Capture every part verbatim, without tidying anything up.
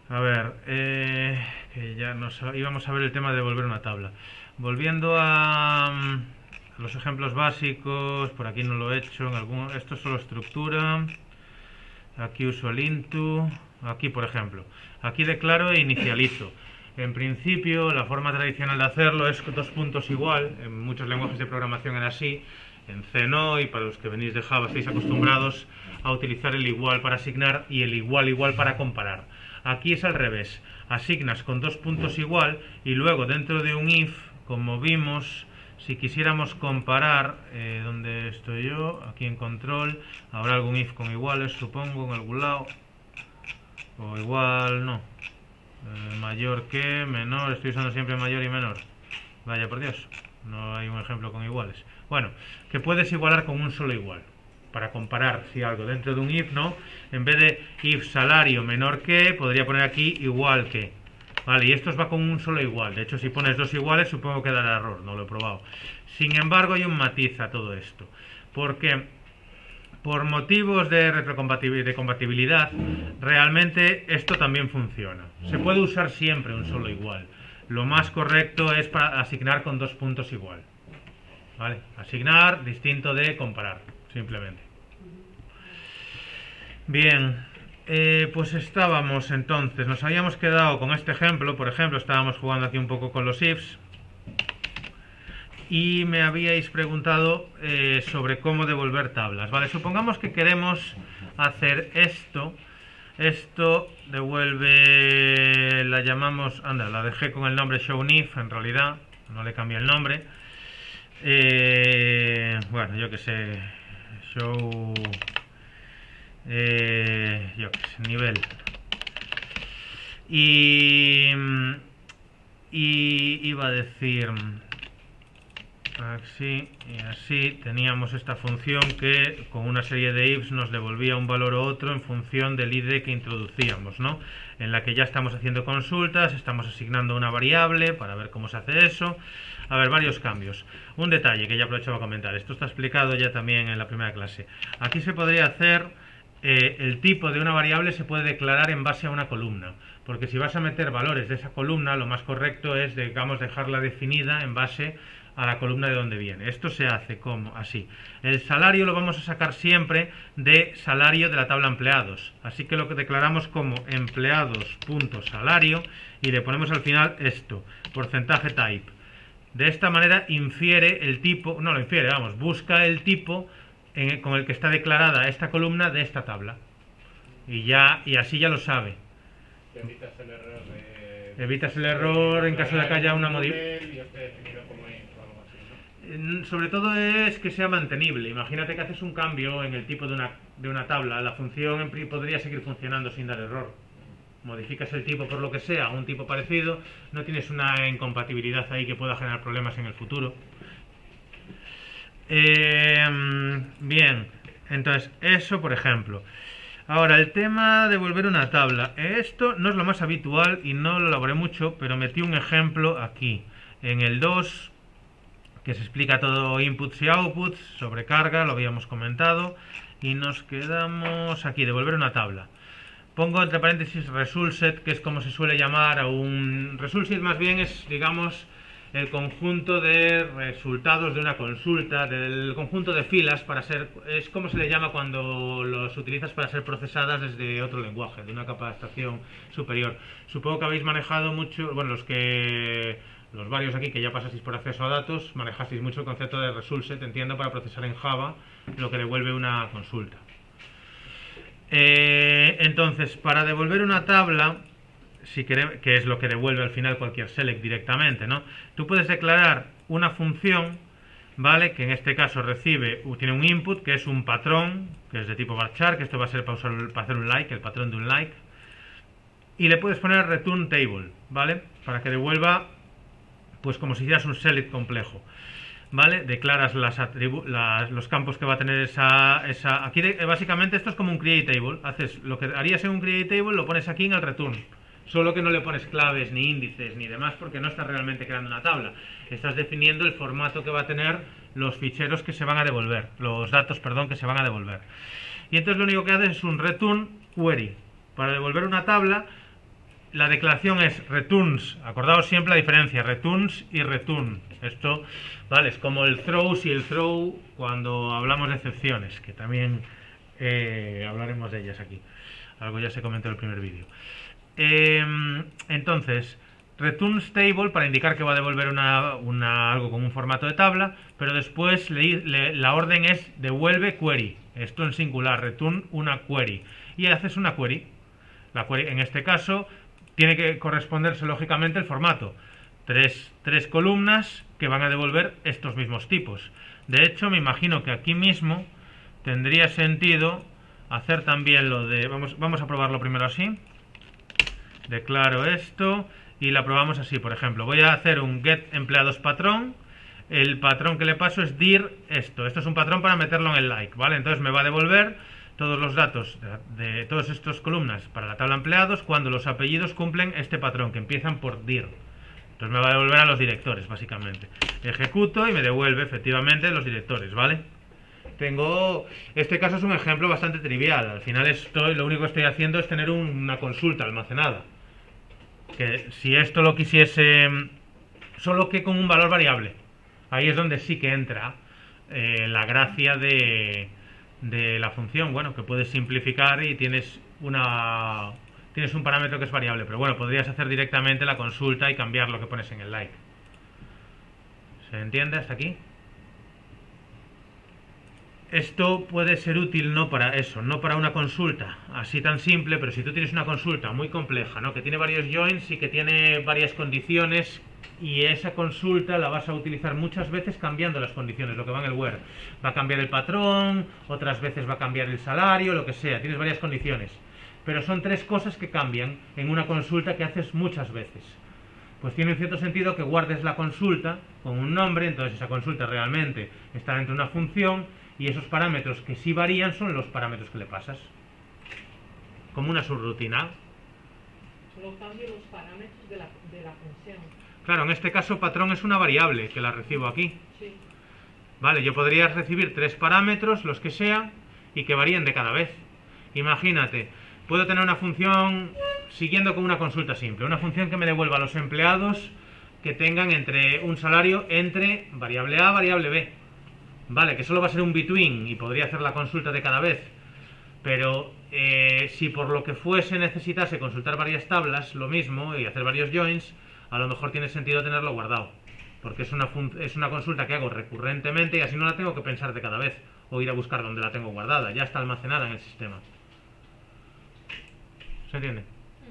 A ver, eh, que ya nos íbamos a ver el tema de devolver una tabla. Volviendo a, a los ejemplos básicos, por aquí no lo he hecho, en algún, esto es solo estructura. Aquí uso el into, aquí por ejemplo, aquí declaro e inicializo. En principio, la forma tradicional de hacerlo es dos puntos igual, en muchos lenguajes de programación era así, en C no, y para los que venís de Java estáis acostumbrados a utilizar el igual para asignar y el igual igual para comparar. Aquí es al revés, asignas con dos puntos igual y luego dentro de un if, como vimos, si quisiéramos comparar, eh, ¿dónde estoy yo? Aquí en control, habrá algún if con iguales, supongo, en algún lado. O igual, no. Eh, mayor que, menor, estoy usando siempre mayor y menor. Vaya por Dios, no hay un ejemplo con iguales. Bueno, que puedes igualar con un solo igual. Para comparar si algo dentro de un if, ¿no? En vez de if salario menor que, podría poner aquí igual que. Vale, y esto va con un solo igual. De hecho, si pones dos iguales, supongo que dará error. No lo he probado. Sin embargo, hay un matiz a todo esto. Porque, por motivos de retrocompatibilidad, de compatibilidad, realmente esto también funciona. Se puede usar siempre un solo igual. Lo más correcto es para asignar con dos puntos igual. ¿Vale? Asignar distinto de comparar, simplemente. Bien. Eh, pues estábamos entonces, nos habíamos quedado con este ejemplo, por ejemplo, estábamos jugando aquí un poco con los ifs y me habíais preguntado eh, sobre cómo devolver tablas. Vale, supongamos que queremos hacer esto, esto devuelve, la llamamos, anda, la dejé con el nombre showIf, en realidad, no le cambié el nombre, eh, bueno, yo que sé, show... Eh, yo qué sé, nivel y, y iba a decir así y así teníamos esta función que con una serie de ifs nos devolvía un valor u otro en función del I D que introducíamos, ¿no? En la que ya estamos haciendo consultas, estamos asignando una variable para ver cómo se hace eso. A ver, varios cambios. Un detalle que ya aprovecho para comentar, esto está explicado ya también en la primera clase. Aquí se podría hacer Eh, el tipo de una variable se puede declarar en base a una columna, porque si vas a meter valores de esa columna, lo más correcto es, digamos, dejarla definida en base a la columna de donde viene. Esto se hace como así. El salario lo vamos a sacar siempre de salario de la tabla empleados, así que lo que declaramos como empleados.salario y le ponemos al final esto, porcentaje type. De esta manera infiere el tipo, no lo infiere, vamos, busca el tipo En, con el que está declarada esta columna de esta tabla y ya y así ya lo sabe. Evitas el error de... Evitas el error en caso de que haya una modificación. Sobre todo es que sea mantenible. Imagínate que haces un cambio en el tipo de una, de una tabla, la función en, podría seguir funcionando sin dar error. Modificas el tipo por lo que sea, un tipo parecido, no tienes una incompatibilidad ahí que pueda generar problemas en el futuro. Eh, bien, entonces eso por ejemplo. Ahora el tema de devolver una tabla, esto no es lo más habitual y no lo elaboré mucho, pero metí un ejemplo aquí en el dos que se explica todo inputs y outputs, sobrecarga, lo habíamos comentado y nos quedamos aquí, devolver una tabla. Pongo entre paréntesis resultSet, que es como se suele llamar a un resultSet, más bien es, digamos, el conjunto de resultados de una consulta, del conjunto de filas para ser, es como se le llama cuando los utilizas para ser procesadas desde otro lenguaje, de una capa de abstracción superior. Supongo que habéis manejado mucho, bueno, los que los varios aquí que ya pasasteis por acceso a datos, manejasteis mucho el concepto de resultSet, entiendo, para procesar en Java lo que devuelve una consulta. Eh, entonces, para devolver una tabla, si queremos, que es lo que devuelve al final cualquier select directamente, ¿no? Tú puedes declarar una función, ¿vale? Que en este caso recibe, tiene un input que es un patrón, que es de tipo varchar, que esto va a ser para, usar, para hacer un like, el patrón de un like, y le puedes poner return table, ¿vale? Para que devuelva, pues como si hicieras un select complejo, ¿vale? Declaras las las, los campos que va a tener esa... esa aquí de, básicamente esto es como un create table, haces lo que harías en un create table, lo pones aquí en el return. Solo que no le pones claves, ni índices, ni demás, porque no estás realmente creando una tabla. Estás definiendo el formato que va a tener los ficheros que se van a devolver, los datos, perdón, que se van a devolver. Y entonces lo único que haces es un return query. Para devolver una tabla, la declaración es returns. Acordaos siempre la diferencia, returns y return. Esto, vale, es como el throws y el throw cuando hablamos de excepciones, que también eh, hablaremos de ellas aquí. Algo ya se comentó en el primer vídeo. Eh, entonces, return stable para indicar que va a devolver una, una, algo con un formato de tabla, pero después le, le, la orden es devuelve query. Esto en singular, return una query. Y haces una query. La query en este caso tiene que corresponderse lógicamente el formato. Tres, tres columnas que van a devolver estos mismos tipos. De hecho, me imagino que aquí mismo tendría sentido hacer también lo de... Vamos, vamos a probarlo primero así. Declaro esto y la probamos así. Por ejemplo, voy a hacer un get empleados patrón. El patrón que le paso es dir esto. Esto es un patrón para meterlo en el like, ¿vale? Entonces me va a devolver todos los datos de, de todas estas columnas para la tabla empleados cuando los apellidos cumplen este patrón, que empiezan por dir. Entonces me va a devolver a los directores, básicamente. Ejecuto y me devuelve efectivamente los directores, ¿vale? Tengo... Este caso es un ejemplo bastante trivial. Al final estoy, lo único que estoy haciendo es tener un, una consulta almacenada. Que si esto lo quisiese... Solo que con un valor variable. Ahí es donde sí que entra eh, la gracia de... de la función, bueno, que puedes simplificar y tienes una tienes un parámetro que es variable, pero bueno, podrías hacer directamente la consulta y cambiar lo que pones en el like. ¿Se entiende hasta aquí? Esto puede ser útil no para eso, no para una consulta así tan simple, pero si tú tienes una consulta muy compleja, ¿no? Que tiene varios joins y que tiene varias condiciones, y esa consulta la vas a utilizar muchas veces cambiando las condiciones, lo que va en el where. Va a cambiar el patrón, otras veces va a cambiar el salario, lo que sea, tienes varias condiciones. Pero son tres cosas que cambian en una consulta que haces muchas veces. Pues tiene un cierto sentido que guardes la consulta con un nombre, entonces esa consulta realmente está dentro de una función, y esos parámetros que sí varían son los parámetros que le pasas. Como una subrutina. Solo cambio los parámetros de la, de la función. Claro, en este caso patrón es una variable que la recibo aquí. Sí. Vale, yo podría recibir tres parámetros, los que sean, y que varíen de cada vez. Imagínate, puedo tener una función siguiendo con una consulta simple, una función que me devuelva a los empleados que tengan entre un salario entre variable A, variable B. Vale, que solo va a ser un between y podría hacer la consulta de cada vez. Pero eh, si por lo que fuese necesitase consultar varias tablas, lo mismo, y hacer varios joins, a lo mejor tiene sentido tenerlo guardado, porque es una, es una consulta que hago recurrentemente y así no la tengo que pensar de cada vez o ir a buscar donde la tengo guardada, ya está almacenada en el sistema. ¿Se entiende?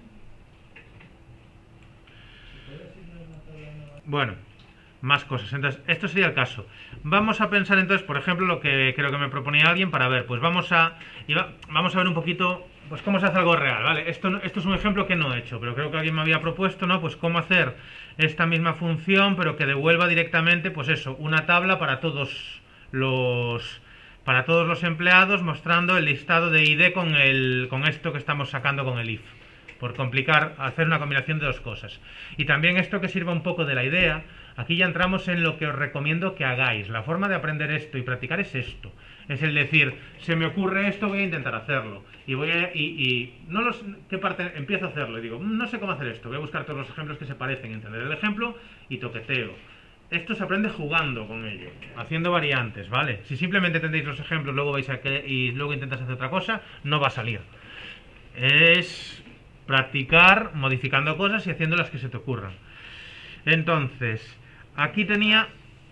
Bueno, más cosas. Entonces, esto sería el caso. Vamos a pensar entonces, por ejemplo, lo que creo que me proponía alguien para ver, pues vamos a iba, vamos a ver un poquito pues cómo se hace algo real, ¿vale? Esto, esto es un ejemplo que no he hecho, pero creo que alguien me había propuesto, ¿no? Pues cómo hacer esta misma función, pero que devuelva directamente, pues eso, una tabla para todos los para todos los empleados, mostrando el listado de I D con el con esto que estamos sacando con el if. Por complicar, hacer una combinación de dos cosas. Y también esto que sirva un poco de la idea. Aquí ya entramos en lo que os recomiendo que hagáis. La forma de aprender esto y practicar es esto. Es el decir, se me ocurre esto, voy a intentar hacerlo. Y voy a, y, y no los, ¿qué parte? Empiezo a hacerlo y digo, no sé cómo hacer esto. Voy a buscar todos los ejemplos que se parecen, entender el ejemplo y toqueteo. Esto se aprende jugando con ello, haciendo variantes, ¿vale? Si simplemente entendéis los ejemplos, luego vais a que, y luego intentas hacer otra cosa, no va a salir. Es practicar modificando cosas y haciendo las que se te ocurran. Entonces, aquí tenía...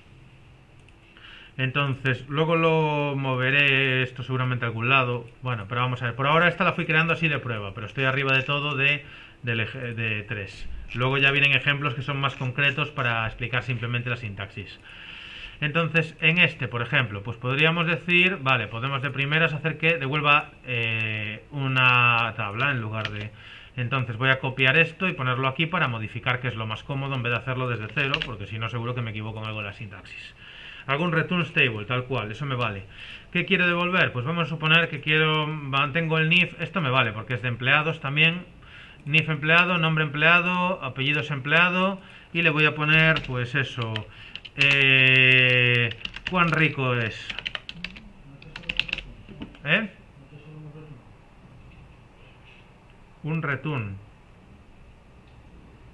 Entonces, luego lo moveré esto seguramente a algún lado. Bueno, pero vamos a ver. Por ahora esta la fui creando así de prueba, pero estoy arriba de todo de, de, de tres. Luego ya vienen ejemplos que son más concretos para explicar simplemente la sintaxis. Entonces, en este, por ejemplo, pues podríamos decir, vale, podemos de primeras hacer que devuelva eh, una tabla en lugar de... Entonces voy a copiar esto y ponerlo aquí para modificar, que es lo más cómodo en vez de hacerlo desde cero, porque si no seguro que me equivoco en algo de la sintaxis. Hago un return stable, tal cual, eso me vale. ¿Qué quiero devolver? Pues vamos a suponer que quiero, mantengo el nif, esto me vale, porque es de empleados también. Nif empleado, nombre empleado, apellidos empleado, y le voy a poner, pues eso, eh, ¿cuán rico es? ¿Eh? Un return.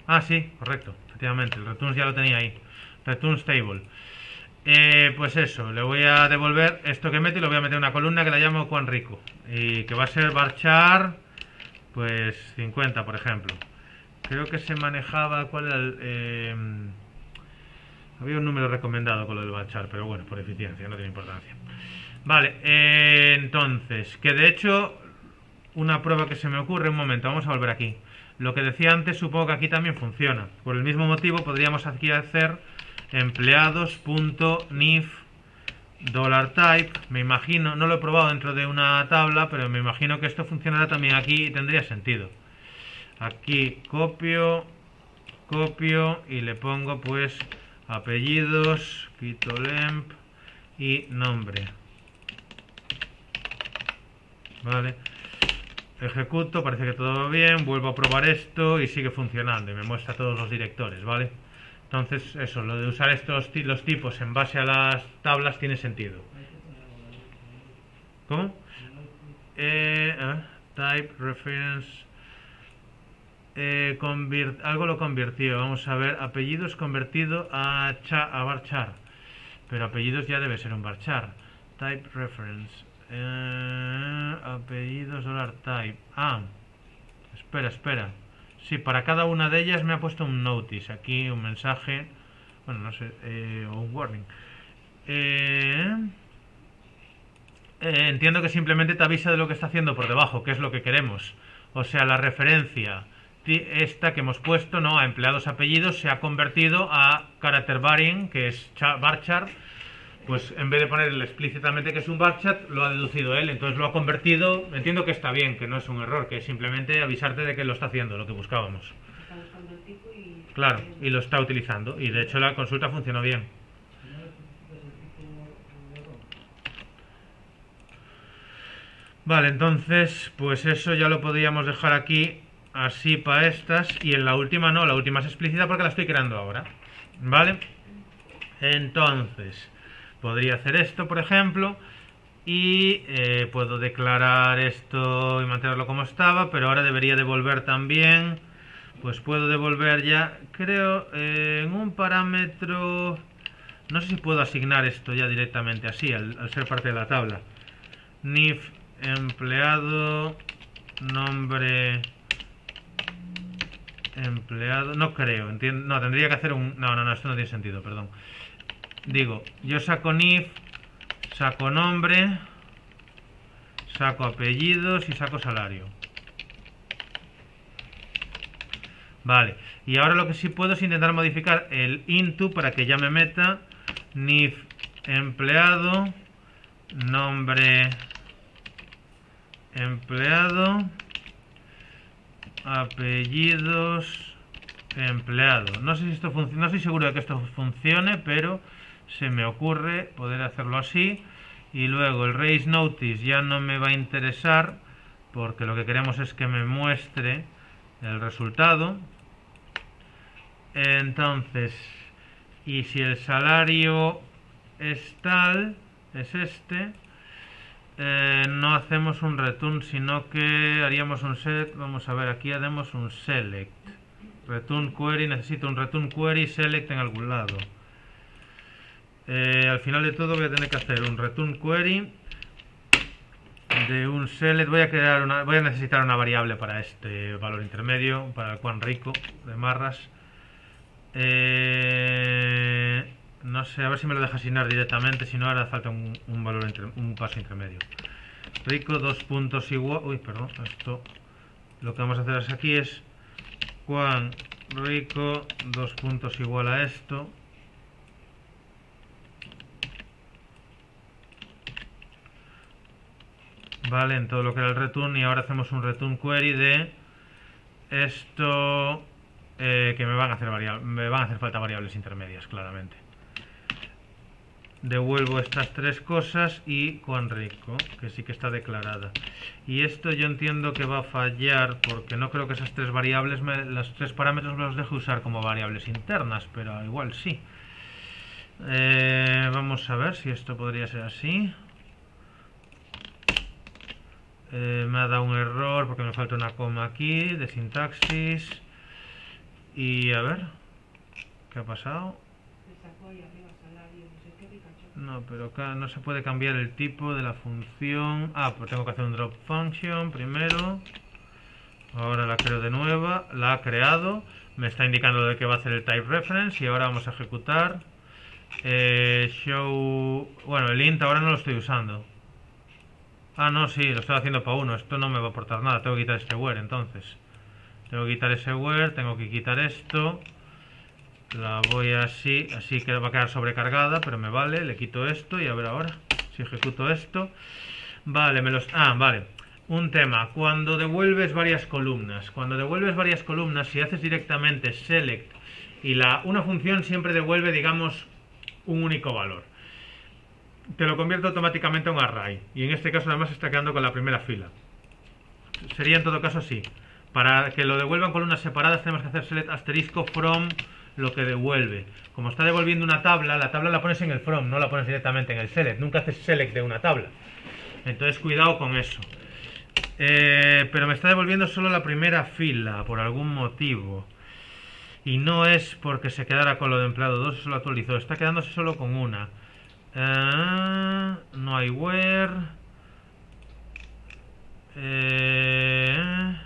Ah, sí, correcto, efectivamente, el returns ya lo tenía ahí. Returns table. Eh, pues eso, le voy a devolver esto que meto y lo voy a meter en una columna que la llamo Juan Rico. Y que va a ser varchar, pues cincuenta, por ejemplo. Creo que se manejaba, ¿cuál era el...? Eh, había un número recomendado con lo del varchar, pero bueno, por eficiencia, no tiene importancia. Vale, eh, entonces, que de hecho, una prueba que se me ocurre, un momento, vamos a volver aquí. Lo que decía antes, supongo que aquí también funciona. Por el mismo motivo, podríamos aquí hacer empleados.nif $type. Me imagino, no lo he probado dentro de una tabla, pero me imagino que esto funcionará también aquí y tendría sentido. Aquí copio, copio y le pongo pues apellidos, quito lemp y nombre. Vale. Ejecuto, parece que todo va bien, vuelvo a probar esto y sigue funcionando y me muestra todos los directores, ¿vale? Entonces, eso, lo de usar estos los tipos en base a las tablas tiene sentido. ¿Cómo? Eh, eh, type, reference, eh, convirt, algo lo convirtió, vamos a ver, apellidos convertido a, cha, a varchar, pero apellidos ya debe ser un varchar. Type, reference. Eh, apellidos dólar type. Ah, espera, espera. Sí, para cada una de ellas me ha puesto un notice. Aquí un mensaje. Bueno, no sé. Eh, o un warning. Eh, eh, entiendo que simplemente te avisa de lo que está haciendo por debajo, que es lo que queremos. O sea, la referencia esta que hemos puesto, ¿no? A empleados apellidos se ha convertido a character varying, que es varchar. Pues en vez de ponerle explícitamente que es un varchar, lo ha deducido él, entonces lo ha convertido. Entiendo que está bien, que no es un error, que es simplemente avisarte de que lo está haciendo, lo que buscábamos. Está buscando el tipo y... Claro, y lo está utilizando, y de hecho la consulta funcionó bien. Vale, entonces, pues eso ya lo podríamos dejar aquí, así para estas, y en la última no, la última es explícita porque la estoy creando ahora. ¿Vale? Entonces... podría hacer esto, por ejemplo, y eh, puedo declarar esto y mantenerlo como estaba, pero ahora debería devolver también, pues puedo devolver ya, creo, eh, en un parámetro, no sé si puedo asignar esto ya directamente así, al, al ser parte de la tabla. Nif empleado, nombre, empleado, no creo, entiendo, no, tendría que hacer un, no, no, no, esto no tiene sentido, perdón. Digo, yo saco nif, saco nombre, saco apellidos y saco salario. Vale, y ahora lo que sí puedo es intentar modificar el into para que ya me meta nif empleado, nombre empleado, apellidos empleado. No sé si esto funciona, no estoy seguro de que esto funcione, pero se me ocurre poder hacerlo así. Y luego el raise notice ya no me va a interesar porque lo que queremos es que me muestre el resultado. Entonces, y si el salario es tal, es este, eh, no hacemos un return, sino que haríamos un set. Vamos a ver, aquí haremos un select. Return query, necesito un return query select en algún lado. Eh, al final de todo voy a tener que hacer un return query de un select. Voy a crear una, voy a necesitar una variable para este valor intermedio, para el Juan Rico de Marras. Eh, no sé, a ver si me lo deja asignar directamente, si no ahora falta un, un valor entre, un paso intermedio. Rico dos puntos igual. Uy, perdón, esto. Lo que vamos a hacer aquí es Juan Rico dos puntos igual a esto. Vale, en todo lo que era el return, y ahora hacemos un return query de esto, eh, que me van a hacer variable, me van a hacer falta variables intermedias, claramente. Devuelvo estas tres cosas y Juan Rico, que sí que está declarada. Y esto yo entiendo que va a fallar porque no creo que esas tres variables, me, los tres parámetros me los deje usar como variables internas, pero igual sí. Eh, vamos a ver si esto podría ser así. Eh, me ha dado un error porque me falta una coma aquí de sintaxis. Y a ver, ¿qué ha pasado? Le sacó ahí arriba salario, no sé qué Pikachu. No, pero acá no se puede cambiar el tipo de la función. Ah, pues tengo que hacer un drop function primero. Ahora la creo de nueva, la ha creado. Me está indicando de que va a hacer el type reference y ahora vamos a ejecutar. Eh, show... Bueno, el int ahora no lo estoy usando. Ah, no, sí, lo estoy haciendo para uno. Esto no me va a aportar nada. Tengo que quitar este where, entonces. Tengo que quitar ese where, tengo que quitar esto. La voy así, así que va a quedar sobrecargada, pero me vale. Le quito esto y a ver ahora si ejecuto esto. Vale, me los... Ah, vale. Un tema. Cuando devuelves varias columnas. Cuando devuelves varias columnas, si haces directamente select y la una función siempre devuelve, digamos, un único valor. Te lo convierte automáticamente en un array. Y en este caso además está quedando con la primera fila. Sería en todo caso así. Para que lo devuelvan columnas separadas tenemos que hacer select asterisco from lo que devuelve. Como está devolviendo una tabla, la tabla la pones en el from, no la pones directamente en el select. Nunca haces select de una tabla. Entonces cuidado con eso. Eh, pero me está devolviendo solo la primera fila por algún motivo. Y no es porque se quedara con lo de empleado dos, eso lo actualizó. Está quedándose solo con una. Uh, no hay where. Eh,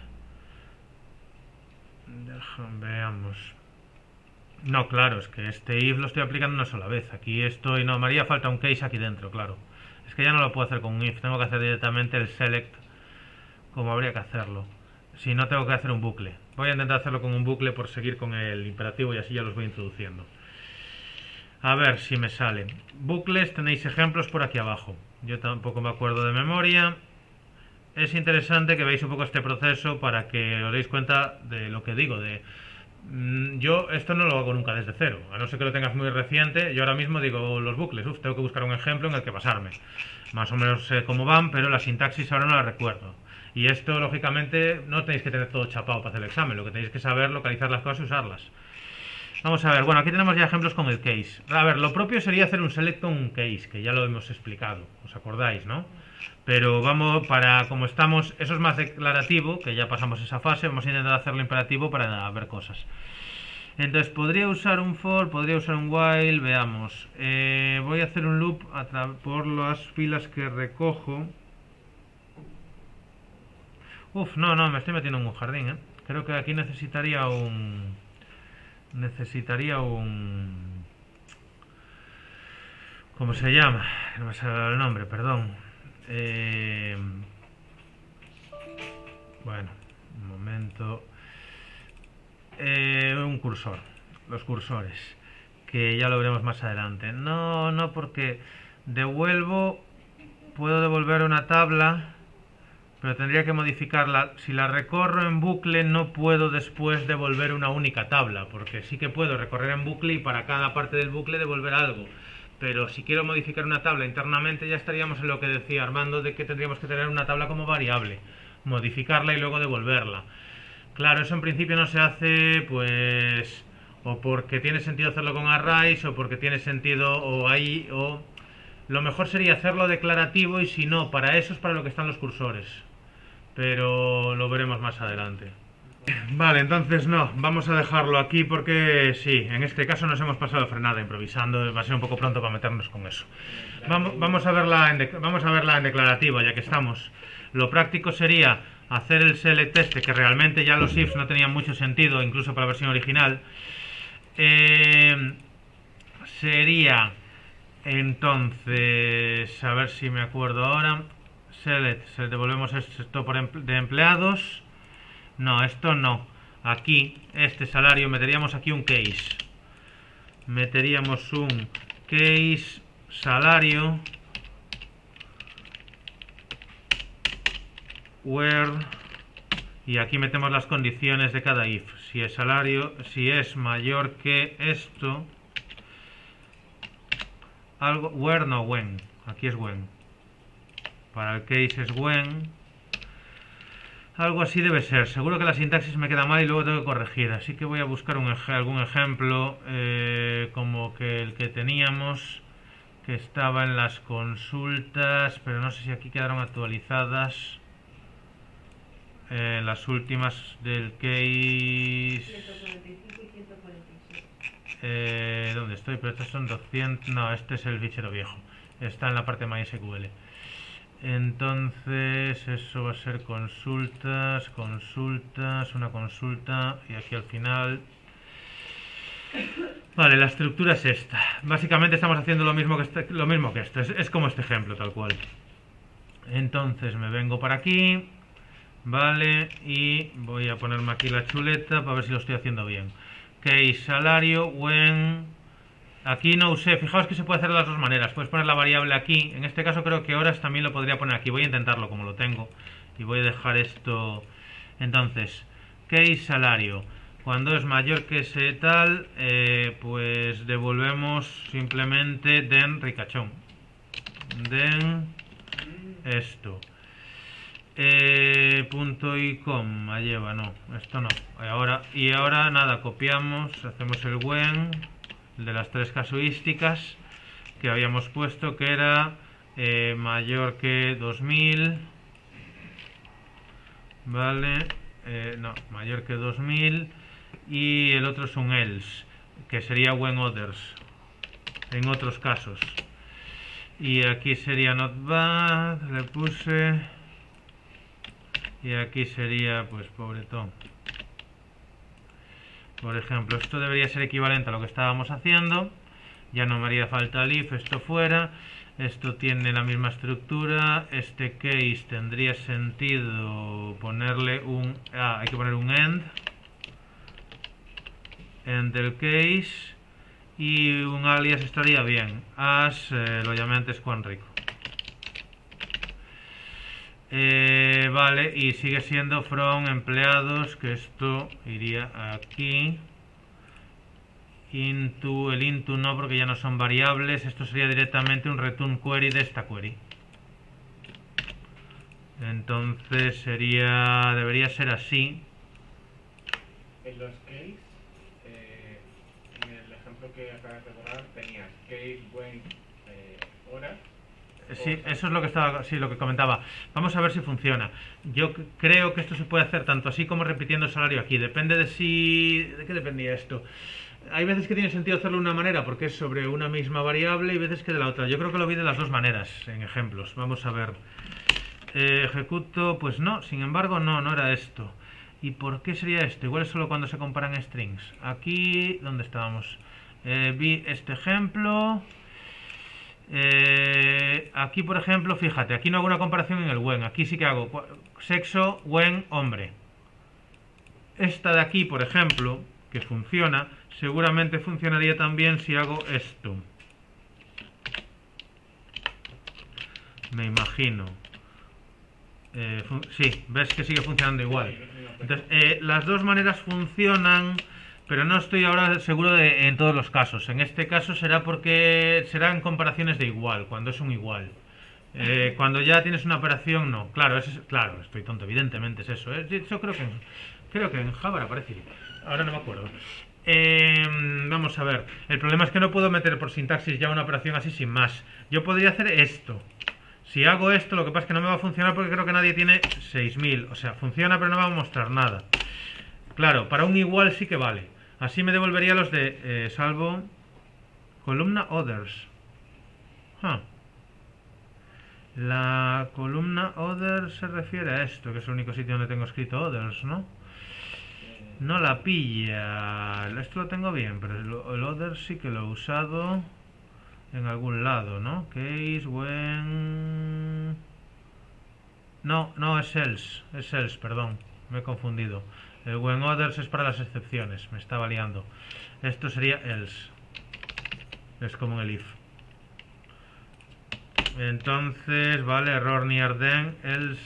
déjame, veamos. No, claro, es que este if lo estoy aplicando una sola vez. Aquí estoy, no, me haría falta un case aquí dentro, claro. Es que ya no lo puedo hacer con un if, tengo que hacer directamente el select como habría que hacerlo. Si no, tengo que hacer un bucle. Voy a intentar hacerlo con un bucle por seguir con el imperativo y así ya los voy introduciendo. A ver si me sale. Bucles, tenéis ejemplos por aquí abajo. Yo tampoco me acuerdo de memoria. Es interesante que veáis un poco este proceso para que os deis cuenta de lo que digo. De mmm, yo esto no lo hago nunca desde cero, a no ser que lo tengas muy reciente. Yo ahora mismo digo los bucles, uf, tengo que buscar un ejemplo en el que basarme. Más o menos sé cómo van, pero la sintaxis ahora no la recuerdo. Y esto, lógicamente, no tenéis que tener todo chapado para hacer el examen. Lo que tenéis que saber, localizar las cosas y usarlas. Vamos a ver, bueno, aquí tenemos ya ejemplos con el case. A ver, lo propio sería hacer un select con un case, que ya lo hemos explicado, ¿os acordáis, no? Pero vamos, para, como estamos, eso es más declarativo, que ya pasamos esa fase, vamos a intentar hacerlo imperativo para ver cosas. Entonces, podría usar un for, podría usar un while, veamos. Eh, voy a hacer un loop a por las filas que recojo. Uf, no, no, me estoy metiendo en un jardín, ¿eh? Creo que aquí necesitaría un... Necesitaría un... ¿Cómo se llama? No me sale el nombre, perdón. Eh... Bueno, un momento. Eh, un cursor. Los cursores. Que ya lo veremos más adelante. No, no, porque devuelvo... Puedo devolver una tabla... Pero tendría que modificarla. Si la recorro en bucle no puedo después devolver una única tabla, porque sí que puedo recorrer en bucle y para cada parte del bucle devolver algo. Pero si quiero modificar una tabla internamente ya estaríamos en lo que decía Armando, de que tendríamos que tener una tabla como variable, modificarla y luego devolverla. Claro, eso en principio no se hace pues o porque tiene sentido hacerlo con arrays o porque tiene sentido o ahí o... Lo mejor sería hacerlo declarativo y si no, para eso es para lo que están los cursores. Pero lo veremos más adelante. Vale, entonces no, vamos a dejarlo aquí porque sí, en este caso nos hemos pasado de frenada improvisando, va a ser un poco pronto para meternos con eso. Vamos, vamos, a, verla en de, vamos a verla en declarativo, ya que estamos. Lo práctico sería hacer el select este, que realmente ya los ifs no tenían mucho sentido, incluso para la versión original. Eh, sería, entonces, a ver si me acuerdo ahora... Select, se devolvemos esto por emple de empleados. No, esto no. Aquí, este salario, meteríamos aquí un case. Meteríamos un case salario where y aquí metemos las condiciones de cada if. Si es salario, si es mayor que esto, algo, where no when. Aquí es when. Para el case es when. Algo así debe ser. Seguro que la sintaxis me queda mal y luego tengo que corregir. Así que voy a buscar un ej algún ejemplo eh, como que el que teníamos, que estaba en las consultas, pero no sé si aquí quedaron actualizadas. Eh, las últimas del case. ciento cuarenta y cinco y Ay, pero estos son doscientos. No, este es el fichero viejo. Está en la parte MySQL. Entonces, eso va a ser consultas, consultas, una consulta. Y aquí al final. Vale, la estructura es esta. Básicamente estamos haciendo lo mismo que este, lo mismo que esto. Es, es como este ejemplo, tal cual. Entonces me vengo para aquí. Vale, y voy a ponerme aquí la chuleta para ver si lo estoy haciendo bien. Case salario, when. Aquí no usé, fijaos que se puede hacer de las dos maneras. Puedes poner la variable aquí. En este caso creo que horas también lo podría poner aquí. Voy a intentarlo como lo tengo. Y voy a dejar esto. Entonces, case salario. Cuando es mayor que ese tal, eh, pues devolvemos simplemente den ricachón. Den esto. Eh, punto y coma lleva, no, esto no. Ahora, y ahora nada, copiamos, hacemos el when, el de las tres casuísticas que habíamos puesto, que era eh, mayor que dos mil. Vale, eh, no, mayor que dos mil. Y el otro es un else, que sería when others, en otros casos. Y aquí sería not bad, le puse. Y aquí sería, pues, pobretón. Por ejemplo, esto debería ser equivalente a lo que estábamos haciendo. Ya no me haría falta el if, esto fuera. Esto tiene la misma estructura. Este case tendría sentido ponerle un... Ah, hay que poner un end. End del case. Y un alias estaría bien. As, eh, lo llamé antes Juan Rico. Eh, vale, y sigue siendo from empleados, que esto iría aquí. Into, el into no, porque ya no son variables. Esto sería directamente un return query de esta query. Entonces sería, debería ser así. En los case, eh, en el ejemplo que acabas de borrar, tenías case, when, eh, horas. Sí, eso es lo que estaba, sí, lo que comentaba. Vamos a ver si funciona. Yo creo que esto se puede hacer tanto así como repitiendo el salario aquí. Depende de si... ¿De qué dependía esto? Hay veces que tiene sentido hacerlo de una manera porque es sobre una misma variable y veces que de la otra. Yo creo que lo vi de las dos maneras en ejemplos. Vamos a ver. Eh, ejecuto, pues no, sin embargo no, no era esto. ¿Y por qué sería esto? Igual es solo cuando se comparan strings. Aquí, ¿dónde estábamos? Eh, vi este ejemplo... Eh, aquí por ejemplo, fíjate, aquí no hago una comparación en el when, aquí sí que hago sexo, when, hombre. Esta de aquí, por ejemplo, que funciona, seguramente funcionaría también si hago esto. Me imagino. Eh, sí, ves que sigue funcionando igual. Entonces, eh, las dos maneras funcionan. Pero no estoy ahora seguro de en todos los casos. En este caso será porque serán comparaciones de igual, cuando es un igual. Eh, cuando ya tienes una operación, no. Claro, es, claro, estoy tonto, evidentemente es eso. ¿eh? Yo creo que, en, creo que en Java aparece. Ahora no me acuerdo. Eh, vamos a ver. El problema es que no puedo meter por sintaxis ya una operación así sin más. Yo podría hacer esto. Si hago esto, lo que pasa es que no me va a funcionar porque creo que nadie tiene seis mil. O sea, funciona pero no va a mostrar nada. Claro, para un igual sí que vale. Así me devolvería los de eh, salvo columna others. Huh. La columna others se refiere a esto, que es el único sitio donde tengo escrito others, ¿no? No la pilla. Esto lo tengo bien, pero el, el others sí que lo he usado en algún lado, ¿no? Case, when... No, no, es else. Es else, perdón. Me he confundido. El when others es para las excepciones, me estaba liando. Esto sería else. Es como en el if. Entonces, vale, error near then, else.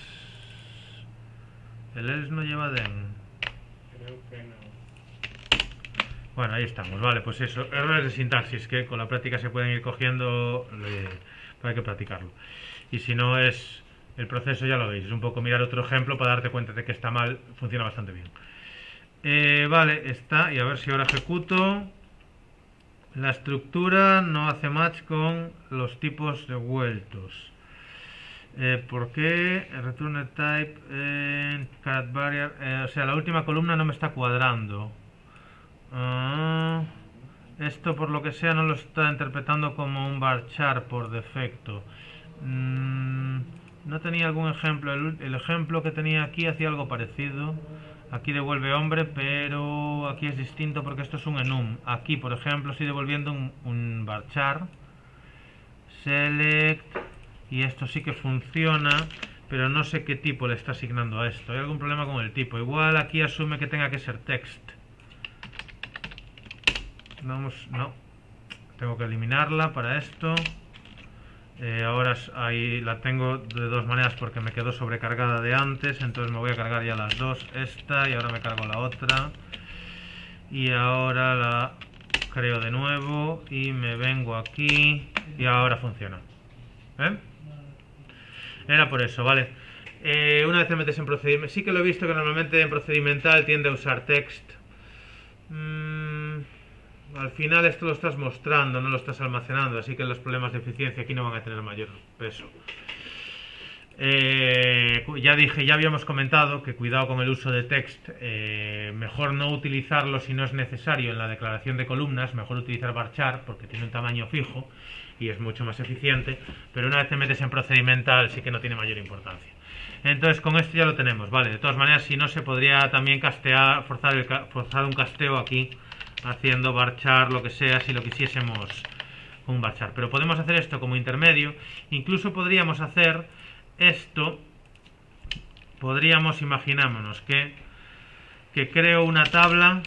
El else no lleva then. Creo que no. Bueno, ahí estamos, vale, pues eso. Errores de sintaxis que con la práctica se pueden ir cogiendo, le... pero hay que practicarlo. Y si no es... El proceso ya lo veis, es un poco mirar otro ejemplo para darte cuenta de que está mal, funciona bastante bien. Eh, vale, está, y a ver si ahora ejecuto. La estructura no hace match con los tipos devueltos. Eh, ¿Por qué? Return type, eh, caret barrier, eh, o sea, la última columna no me está cuadrando. Uh, Esto por lo que sea no lo está interpretando como un varchar por defecto. Mm, no tenía algún ejemplo. El, el ejemplo que tenía aquí hacía algo parecido. Aquí devuelve hombre, pero aquí es distinto porque esto es un enum. Aquí, por ejemplo, estoy devolviendo un, un varchar. Select. Y esto sí que funciona, pero no sé qué tipo le está asignando a esto. Hay algún problema con el tipo. Igual aquí asume que tenga que ser text. Vamos, no. Tengo que eliminarla para esto. Eh, ahora ahí la tengo de dos maneras porque me quedó sobrecargada de antes. Entonces me voy a cargar ya las dos. Esta y ahora me cargo la otra. Y ahora la creo de nuevo. Y me vengo aquí. Y ahora funciona. ¿Eh? Era por eso, ¿vale? Eh, una vez te metes en procedimiento... Sí que lo he visto que normalmente en procedimental tiende a usar text. Mm, al final esto lo estás mostrando, no lo estás almacenando, así que los problemas de eficiencia aquí no van a tener mayor peso. Eh, ya dije, ya habíamos comentado que cuidado con el uso de text. Eh, mejor no utilizarlo si no es necesario en la declaración de columnas. Mejor utilizar varchar porque tiene un tamaño fijo y es mucho más eficiente, pero una vez te metes en procedimental sí que no tiene mayor importancia. Entonces con esto ya lo tenemos, vale. De todas maneras, si no, se podría también castear, forzar, el, forzar un casteo aquí, haciendo varchar lo que sea, si lo quisiésemos con un varchar. Pero podemos hacer esto como intermedio. Incluso podríamos hacer esto, podríamos, imaginámonos que, que creo una tabla.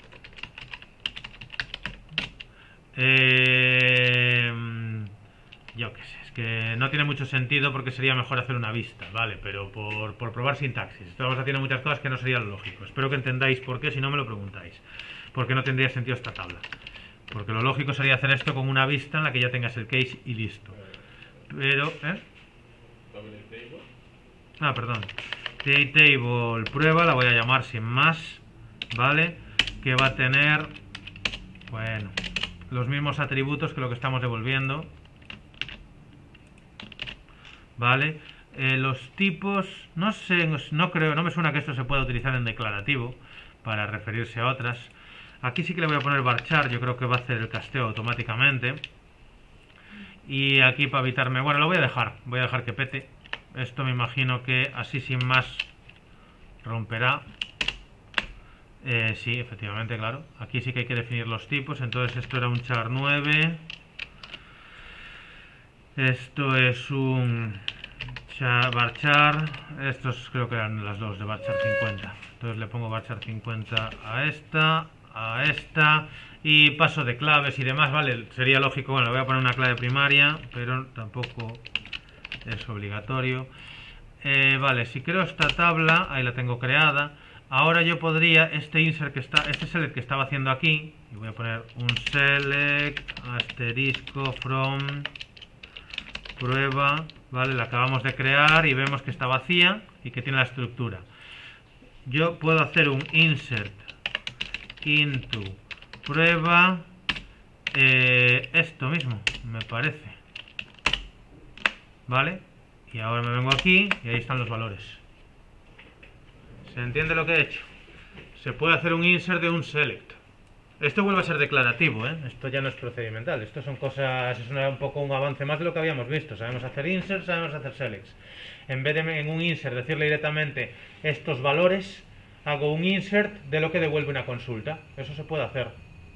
Eh, yo qué sé, es que no tiene mucho sentido porque sería mejor hacer una vista, ¿vale? Pero por, por probar sintaxis. Estamos haciendo muchas cosas que no sería lo lógico. Espero que entendáis por qué, si no me lo preguntáis. Porque no tendría sentido esta tabla. Porque lo lógico sería hacer esto con una vista en la que ya tengas el case y listo. Pero, ¿eh? Ah, perdón. Table prueba, la voy a llamar sin más, ¿vale? Que va a tener, bueno, los mismos atributos que lo que estamos devolviendo, ¿vale? Eh, los tipos, no sé, no creo, no me suena que esto se pueda utilizar en declarativo para referirse a otras. Aquí sí que le voy a poner varchar, yo creo que va a hacer el casteo automáticamente. Y aquí para evitarme, bueno, lo voy a dejar, voy a dejar que pete. Esto me imagino que así sin más romperá. Eh, sí, efectivamente, claro. Aquí sí que hay que definir los tipos. Entonces esto era un char nueve. Esto es un char, varchar. Estos creo que eran las dos de varchar cincuenta. Entonces le pongo varchar cincuenta a esta, a esta. Y paso de claves y demás, vale. Sería lógico, bueno, le voy a poner una clave primaria, pero tampoco es obligatorio. Eh, vale, si creo esta tabla, ahí la tengo creada. Ahora yo podría, este insert que está, este select que estaba haciendo aquí, y voy a poner un select asterisco from prueba, vale, la acabamos de crear y vemos que está vacía y que tiene la estructura. Yo puedo hacer un insert into prueba, eh, esto mismo, me parece, vale, y ahora me vengo aquí y ahí están los valores. ¿Se entiende lo que he hecho? Se puede hacer un insert de un select. Esto vuelve a ser declarativo, ¿eh? Esto ya no es procedimental. Esto son cosas, es una, un poco un avance más de lo que habíamos visto. Sabemos hacer inserts, sabemos hacer selects. En vez de en un insert decirle directamente estos valores, hago un insert de lo que devuelve una consulta. Eso se puede hacer.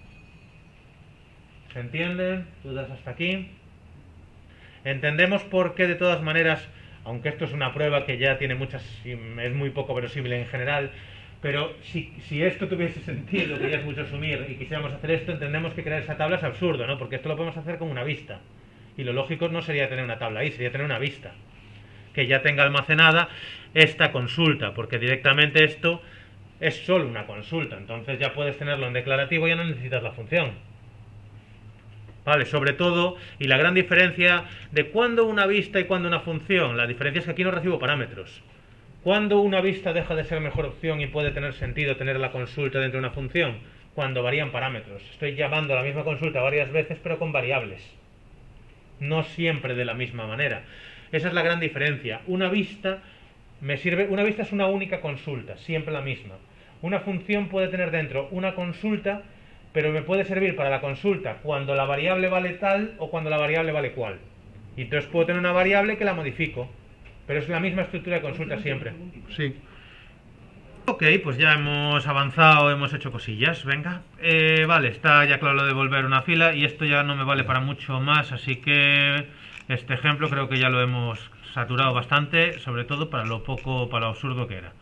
¿Se entienden? ¿Dudas hasta aquí? Entendemos por qué, de todas maneras, aunque esto es una prueba que ya tiene muchas, es muy poco verosímil en general, pero si, si esto tuviese sentido, que ya es mucho asumir, y quisiéramos hacer esto, entendemos que crear esa tabla es absurdo, ¿no? Porque esto lo podemos hacer con una vista. Y lo lógico no sería tener una tabla ahí, sería tener una vista que ya tenga almacenada esta consulta, porque directamente esto es solo una consulta. Entonces ya puedes tenerlo en declarativo, ya no necesitas la función. Vale, sobre todo, y la gran diferencia de cuándo una vista y cuándo una función, la diferencia es que aquí no recibo parámetros. ¿Cuándo una vista deja de ser mejor opción y puede tener sentido tener la consulta dentro de una función? Cuando varían parámetros. Estoy llamando a la misma consulta varias veces, pero con variables. No siempre de la misma manera. Esa es la gran diferencia. Una vista me sirve, una vista es una única consulta, siempre la misma. Una función puede tener dentro una consulta pero me puede servir para la consulta cuando la variable vale tal o cuando la variable vale cual. Y entonces puedo tener una variable que la modifico, pero es la misma estructura de consulta siempre. Sí. Ok, pues ya hemos avanzado, hemos hecho cosillas, venga. Eh, vale, está ya claro lo de volver una fila y esto ya no me vale para mucho más, así que este ejemplo creo que ya lo hemos saturado bastante, sobre todo para lo poco, para lo absurdo que era.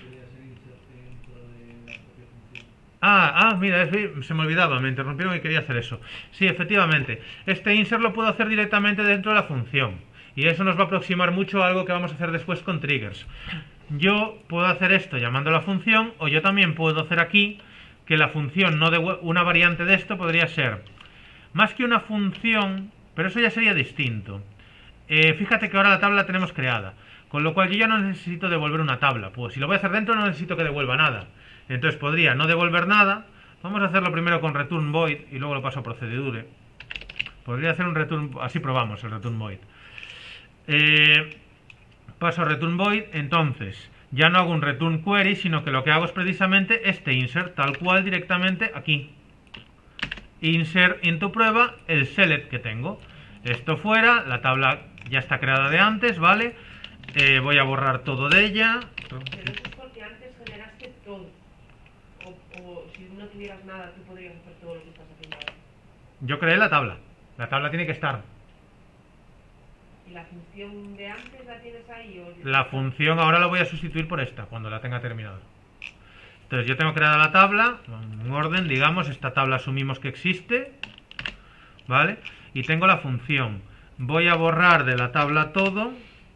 Ah, ah, mira, es, se me olvidaba, me interrumpieron y quería hacer eso. Sí, efectivamente, este insert lo puedo hacer directamente dentro de la función y eso nos va a aproximar mucho a algo que vamos a hacer después con triggers. Yo puedo hacer esto llamando a la función, o yo también puedo hacer aquí que la función no devuelva. Una variante de esto podría ser más que una función, pero eso ya sería distinto. Eh, fíjate que ahora la tabla la tenemos creada, con lo cual yo ya no necesito devolver una tabla. Pues si lo voy a hacer dentro no necesito que devuelva nada. Entonces podría no devolver nada. Vamos a hacerlo primero con return void y luego lo paso a procedure. Podría hacer un return, así probamos el return void. Eh... Paso a return void, entonces ya no hago un return query, sino que lo que hago es precisamente este insert, tal cual directamente aquí. Insert into prueba el select que tengo. Esto fuera, la tabla ya está creada de antes, ¿vale? Eh, voy a borrar todo de ella. Pero eso es porque antes generaste todo. O, o si no tuvieras nada, tú podrías hacer todo lo que estás haciendo ahora. Yo creé la tabla. La tabla tiene que estar. ¿Y la función de antes la tienes ahí? O... La función ahora la voy a sustituir por esta, cuando la tenga terminada. Entonces yo tengo creada la tabla, en orden, digamos, esta tabla asumimos que existe, ¿vale? Y tengo la función. Voy a borrar de la tabla todo.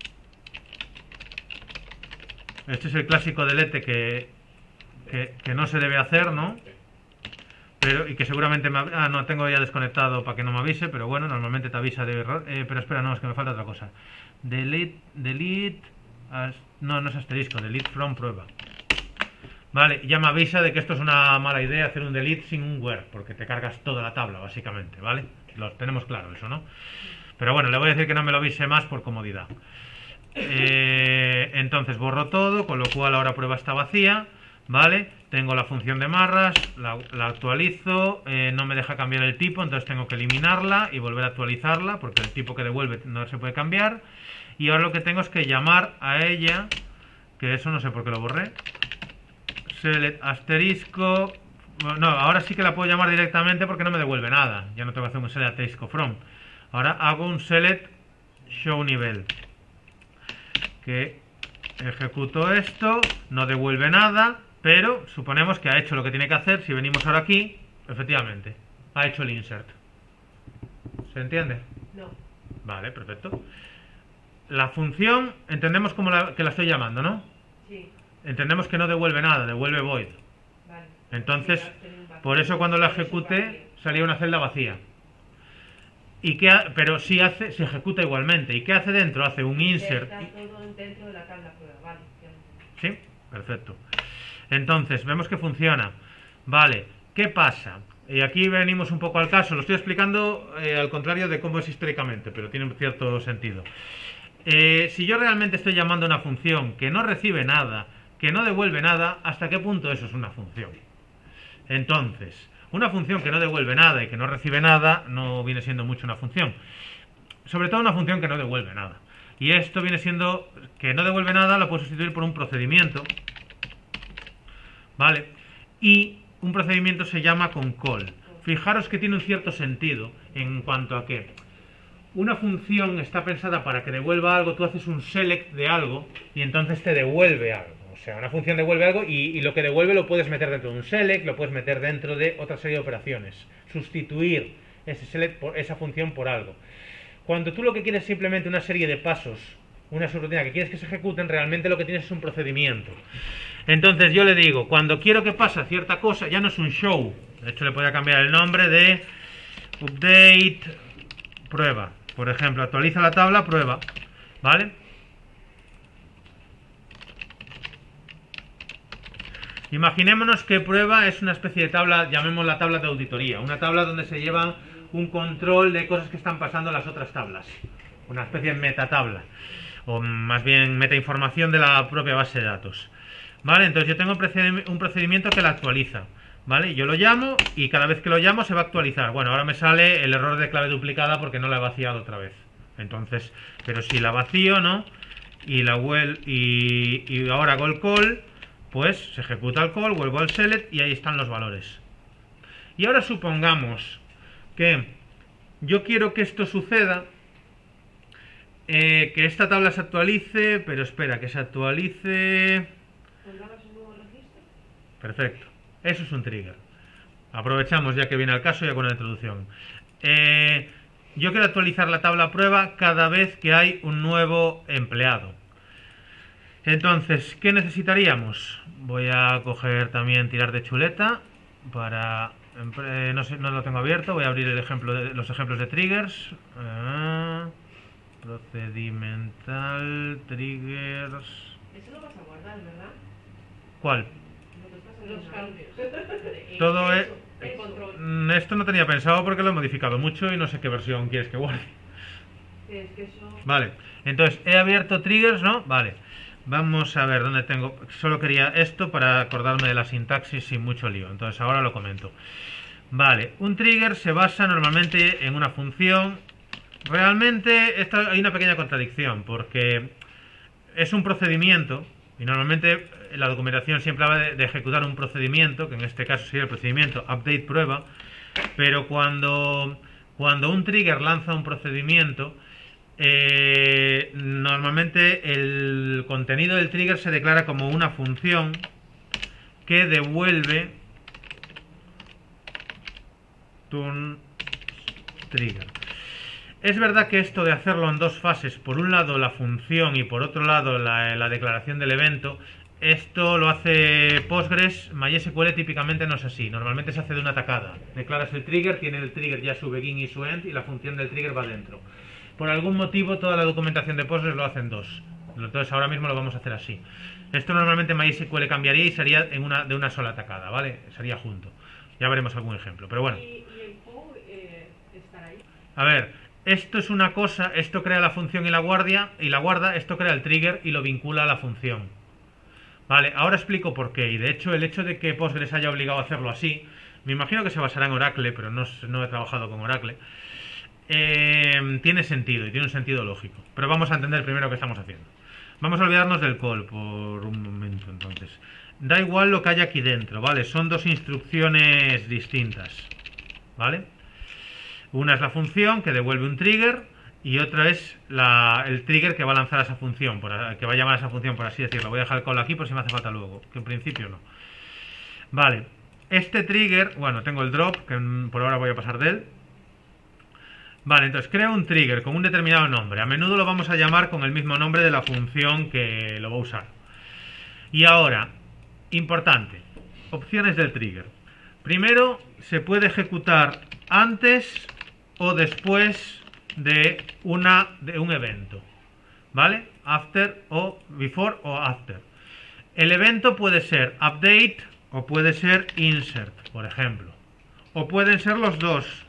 Este es el clásico delete que, que, que no se debe hacer, ¿no? Pero, y que seguramente me... Ah, no, tengo ya desconectado para que no me avise, pero bueno, normalmente te avisa de error. Eh, pero espera, no, es que me falta otra cosa. Delete, delete... As, no, no es asterisco, delete from prueba. Vale, ya me avisa de que esto es una mala idea hacer un delete sin un where, porque te cargas toda la tabla, básicamente, ¿vale? Lo tenemos claro eso, ¿no? Pero bueno, le voy a decir que no me lo avise más por comodidad. Eh, entonces borro todo, con lo cual ahora prueba está vacía, ¿vale? Tengo la función de marras, la, la actualizo, eh, no me deja cambiar el tipo, entonces tengo que eliminarla y volver a actualizarla, porque el tipo que devuelve no se puede cambiar. Y ahora lo que tengo es que llamar a ella, que eso no sé por qué lo borré. Select asterisco... No, ahora sí que la puedo llamar directamente porque no me devuelve nada. Ya no tengo que hacer un select asterisco from. Ahora hago un select show nivel. Que ejecuto esto, no devuelve nada, pero suponemos que ha hecho lo que tiene que hacer. Si venimos ahora aquí, efectivamente, ha hecho el insert. ¿Se entiende? No. Vale, perfecto. La función, entendemos como la, que la estoy llamando, ¿no? Sí. Entendemos que no devuelve nada, devuelve void. Vale. Entonces, por eso cuando la ejecuté salía una celda vacía. ¿Y qué ha, pero sí hace, se ejecuta igualmente. ¿Y qué hace dentro? Hace un insert. Está todo dentro de la tabla prueba, vale. Sí, perfecto. Entonces, vemos que funciona. Vale, ¿qué pasa? Y aquí venimos un poco al caso. Lo estoy explicando eh, al contrario de cómo es históricamente, pero tiene un cierto sentido. Eh, si yo realmente estoy llamando a una función que no recibe nada, que no devuelve nada, ¿hasta qué punto eso es una función? Entonces, una función que no devuelve nada y que no recibe nada no viene siendo mucho una función. Sobre todo una función que no devuelve nada. Y esto viene siendo que no devuelve nada, lo puedo sustituir por un procedimiento. ¿Vale? Y un procedimiento se llama con call. Fijaros que tiene un cierto sentido en cuanto a que una función está pensada para que devuelva algo, tú haces un select de algo y entonces te devuelve algo. O sea, una función devuelve algo y, y lo que devuelve lo puedes meter dentro de un select, lo puedes meter dentro de otra serie de operaciones. Sustituir ese select por esa función por algo. Cuando tú lo que quieres es simplemente una serie de pasos, una subrutina que quieres que se ejecuten, realmente lo que tienes es un procedimiento. Entonces yo le digo, cuando quiero que pase cierta cosa, ya no es un show. De hecho le podría cambiar el nombre de update prueba. Por ejemplo, actualiza la tabla prueba. ¿Vale? Imaginémonos que prueba es una especie de tabla, llamémosla tabla de auditoría. Una tabla donde se lleva un control de cosas que están pasando en las otras tablas. Una especie de metatabla. O más bien metainformación de la propia base de datos. Vale, entonces yo tengo un procedimiento que la actualiza. ¿vale? Yo lo llamo y cada vez que lo llamo se va a actualizar. Bueno, ahora me sale el error de clave duplicada porque no la he vaciado otra vez. Entonces, pero si la vacío, ¿no? Y la vuel y, y ahora hago el call, pues se ejecuta el call, vuelvo al select y ahí están los valores. Y ahora supongamos que yo quiero que esto suceda, eh, que esta tabla se actualice, pero espera, que se actualice... ¿Pondrás un nuevo registro? Perfecto, eso es un trigger. Aprovechamos ya que viene al caso ya con la introducción. Eh, yo quiero actualizar la tabla prueba cada vez que hay un nuevo empleado. Entonces, ¿qué necesitaríamos? Voy a coger también tirar de chuleta para... Eh, no sé, no lo tengo abierto, voy a abrir el ejemplo de, los ejemplos de triggers. Ah, procedimental, triggers... Eso lo vas a guardar, ¿verdad? ¿Cuál? Los cambios. Todo es... El control. Mm, Esto no tenía pensado porque lo he modificado mucho y no sé qué versión quieres que guarde. Es que eso... Vale, entonces he abierto triggers, ¿no? Vale, vamos a ver dónde tengo. Solo quería esto para acordarme de la sintaxis sin mucho lío. Entonces ahora lo comento. Vale, un trigger se basa normalmente en una función. Realmente esta, hay una pequeña contradicción porque es un procedimiento y normalmente la documentación siempre habla de, de ejecutar un procedimiento, que en este caso sería el procedimiento update prueba, pero cuando, cuando un trigger lanza un procedimiento, eh, normalmente el contenido del trigger se declara como una función que devuelve turn trigger. Es verdad que esto de hacerlo en dos fases, por un lado la función y por otro lado la, la declaración del evento, esto lo hace Postgres. MySQL típicamente no es así, normalmente se hace de una tacada. Declaras el trigger, tiene el trigger ya su begin y su end y la función del trigger va dentro. Por algún motivo toda la documentación de Postgres lo hace en dos, entonces ahora mismo lo vamos a hacer así. Esto normalmente MySQL cambiaría y sería en una, de una sola tacada, ¿vale? Sería junto. Ya veremos algún ejemplo, pero bueno. ¿Y, y el pow eh, estará ahí? A ver, esto es una cosa, esto crea la función y la guardia y la guarda, esto crea el trigger y lo vincula a la función. Vale, ahora explico por qué. Y de hecho el hecho de que Postgres haya obligado a hacerlo así, me imagino que se basará en Oracle, pero no, no he trabajado con Oracle, eh, tiene sentido y tiene un sentido lógico. Pero vamos a entender primero qué estamos haciendo. Vamos a olvidarnos del call por un momento entonces. Da igual lo que haya aquí dentro, ¿vale? Son dos instrucciones distintas, ¿vale? Una es la función que devuelve un trigger y otra es la, el trigger que va a lanzar a esa función, por, que va a llamar a esa función, por así decirlo. Voy a dejar el call aquí por si me hace falta luego, que en principio no. Vale, este trigger, bueno, tengo el drop, que por ahora voy a pasar de él. Vale, entonces creo un trigger con un determinado nombre. A menudo lo vamos a llamar con el mismo nombre de la función que lo va a usar. Y ahora, importante, opciones del trigger. Primero, se puede ejecutar antes o después de, una, de un evento, ¿vale? After o before o after. El evento puede ser update o puede ser insert, por ejemplo. O pueden ser los dos.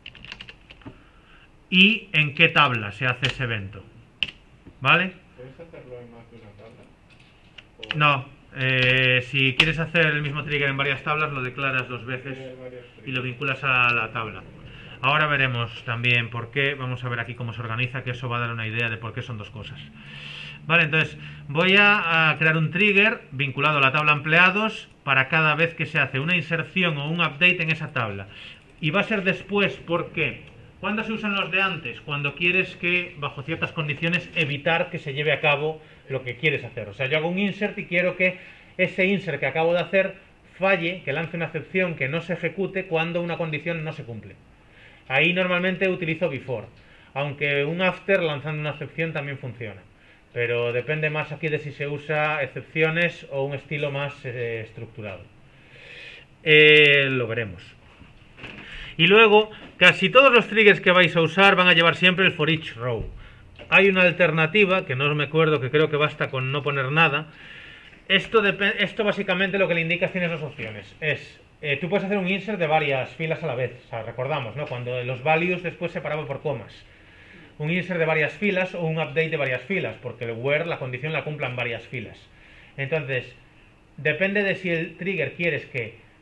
¿Y en qué tabla se hace ese evento? ¿Vale? ¿Puedes hacerlo en más de una tabla? ¿O No. Eh, si quieres hacer el mismo trigger en varias tablas, lo declaras dos veces tener varios y lo triggers? vinculas a la tabla. Ahora veremos también por qué. Vamos a ver aquí cómo se organiza, que eso va a dar una idea de por qué son dos cosas. Vale, entonces voy a, a crear un trigger vinculado a la tabla empleados para cada vez que se hace una inserción o un update en esa tabla. Y va a ser después, ¿por qué? ¿Cuándo se usan los de antes? Cuando quieres que, bajo ciertas condiciones, evitar que se lleve a cabo lo que quieres hacer. O sea, yo hago un insert y quiero que ese insert que acabo de hacer falle, que lance una excepción que no se ejecute cuando una condición no se cumple. Ahí normalmente utilizo before, aunque un after lanzando una excepción también funciona. Pero depende más aquí de si se usa excepciones o un estilo más eh, estructurado. Eh, lo veremos. Y luego, casi todos los triggers que vais a usar van a llevar siempre el for each row. Hay una alternativa, que no me acuerdo, que creo que basta con no poner nada. Esto, esto básicamente lo que le indica tiene dos opciones. Es, eh, tú puedes hacer un insert de varias filas a la vez. O sea, recordamos, ¿no? Cuando los values después separado por comas. Un insert de varias filas o un update de varias filas, porque el where, la condición la cumpla en varias filas. Entonces, depende de si el trigger quieres que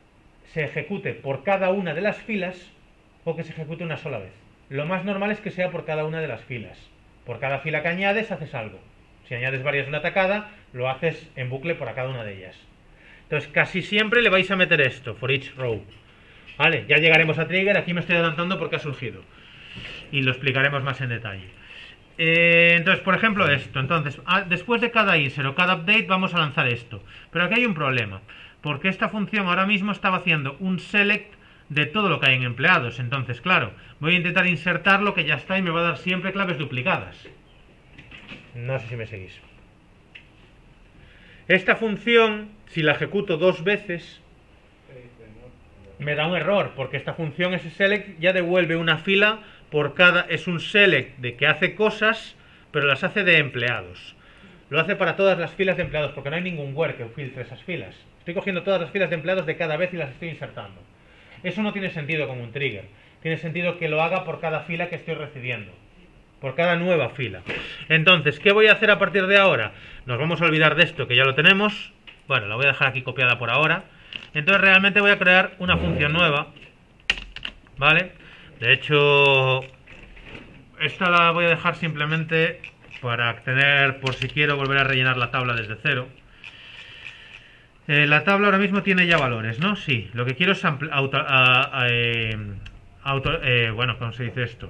se ejecute por cada una de las filas o que se ejecute una sola vez. Lo más normal es que sea por cada una de las filas. Por cada fila que añades haces algo. Si añades varias de una tacada, lo haces en bucle por cada una de ellas. Entonces casi siempre le vais a meter esto, for each row. Vale, ya llegaremos a trigger, aquí me estoy adelantando porque ha surgido. Y lo explicaremos más en detalle. Eh, entonces, por ejemplo, esto. Entonces, a, después de cada insert o cada update vamos a lanzar esto. Pero aquí hay un problema. Porque esta función ahora mismo estaba haciendo un select de todo lo que hay en empleados. Entonces, claro, voy a intentar insertar lo que ya está y me va a dar siempre claves duplicadas. No sé si me seguís. Esta función, si la ejecuto dos veces, me da un error, porque esta función, ese select, ya devuelve una fila por cada... Es un select de que hace cosas, pero las hace de empleados. Lo hace para todas las filas de empleados, porque no hay ningún where que filtre esas filas. Estoy cogiendo todas las filas de empleados de cada vez y las estoy insertando. Eso no tiene sentido como un trigger. Tiene sentido que lo haga por cada fila que estoy recibiendo. Por cada nueva fila. Entonces, ¿qué voy a hacer a partir de ahora? Nos vamos a olvidar de esto, que ya lo tenemos. Bueno, la voy a dejar aquí copiada por ahora. Entonces realmente voy a crear una función nueva. ¿Vale? De hecho, esta la voy a dejar simplemente para tener, por si quiero volver a rellenar la tabla desde cero. Eh, la tabla ahora mismo tiene ya valores, ¿no? Sí. Lo que quiero es auto, a, a, eh, auto, eh, bueno, ¿cómo se dice esto?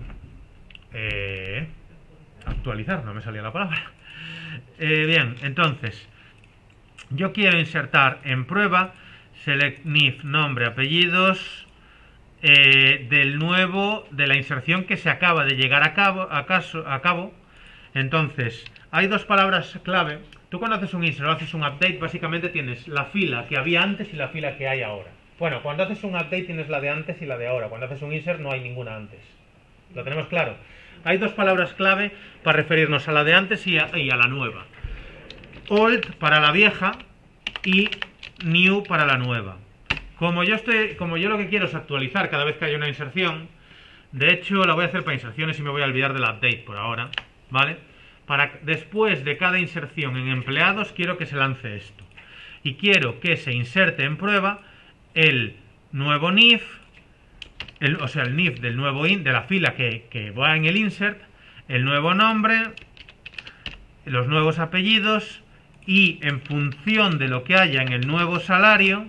Eh, actualizar, no me salía la palabra. Eh, bien, entonces, yo quiero insertar en prueba select nif nombre apellidos eh, del nuevo, de la inserción que se acaba de llegar a cabo, a, caso, a cabo. Entonces, hay dos palabras clave. Tú cuando haces un insert o haces un update, básicamente tienes la fila que había antes y la fila que hay ahora. Bueno, cuando haces un update tienes la de antes y la de ahora. Cuando haces un insert no hay ninguna antes. ¿Lo tenemos claro? Hay dos palabras clave para referirnos a la de antes y a, y a la nueva. Old para la vieja y new para la nueva. Como yo estoy, como yo lo que quiero es actualizar cada vez que haya una inserción, de hecho la voy a hacer para inserciones y me voy a olvidar del update por ahora, ¿vale? Para después de cada inserción en empleados quiero que se lance esto. Y quiero que se inserte en prueba el nuevo nif, el, o sea, el nif del nuevo in, de la fila que, que va en el insert, el nuevo nombre, los nuevos apellidos y en función de lo que haya en el nuevo salario,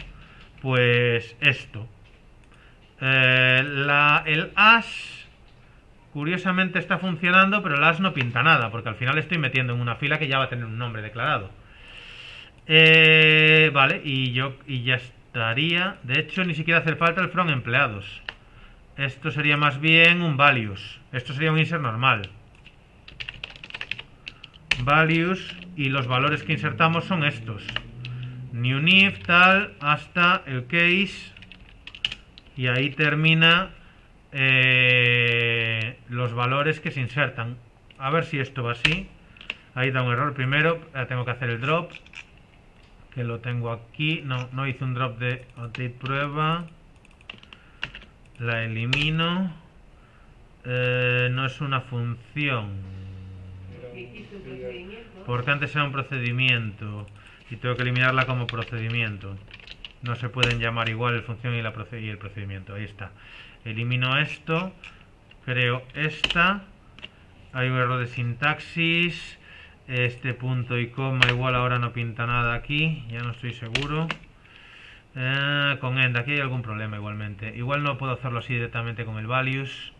pues esto. Eh, la, el as, curiosamente está funcionando, pero el as no pinta nada, porque al final estoy metiendo en una fila que ya va a tener un nombre declarado. Eh, vale, y yo y ya estaría. De hecho, ni siquiera hace falta el from empleados. Esto sería más bien un values. Esto sería un insert normal. Values, y los valores que insertamos son estos. New nif, tal, hasta el case. Y ahí termina eh, los valores que se insertan. A ver si esto va así. Ahí da un error primero. Tengo que hacer el drop. Que lo tengo aquí. No, no hice un drop de update prueba. La elimino. Eh, no es una función. Porque antes era un procedimiento. Y tengo que eliminarla como procedimiento. No se pueden llamar igual el función y, la proced y el procedimiento. Ahí está. Elimino esto. Creo esta. Hay un error de sintaxis. Este punto y coma igual ahora no pinta nada aquí. Ya no estoy seguro. Eh, con end aquí hay algún problema igualmente. Igual no puedo hacerlo así directamente con el values.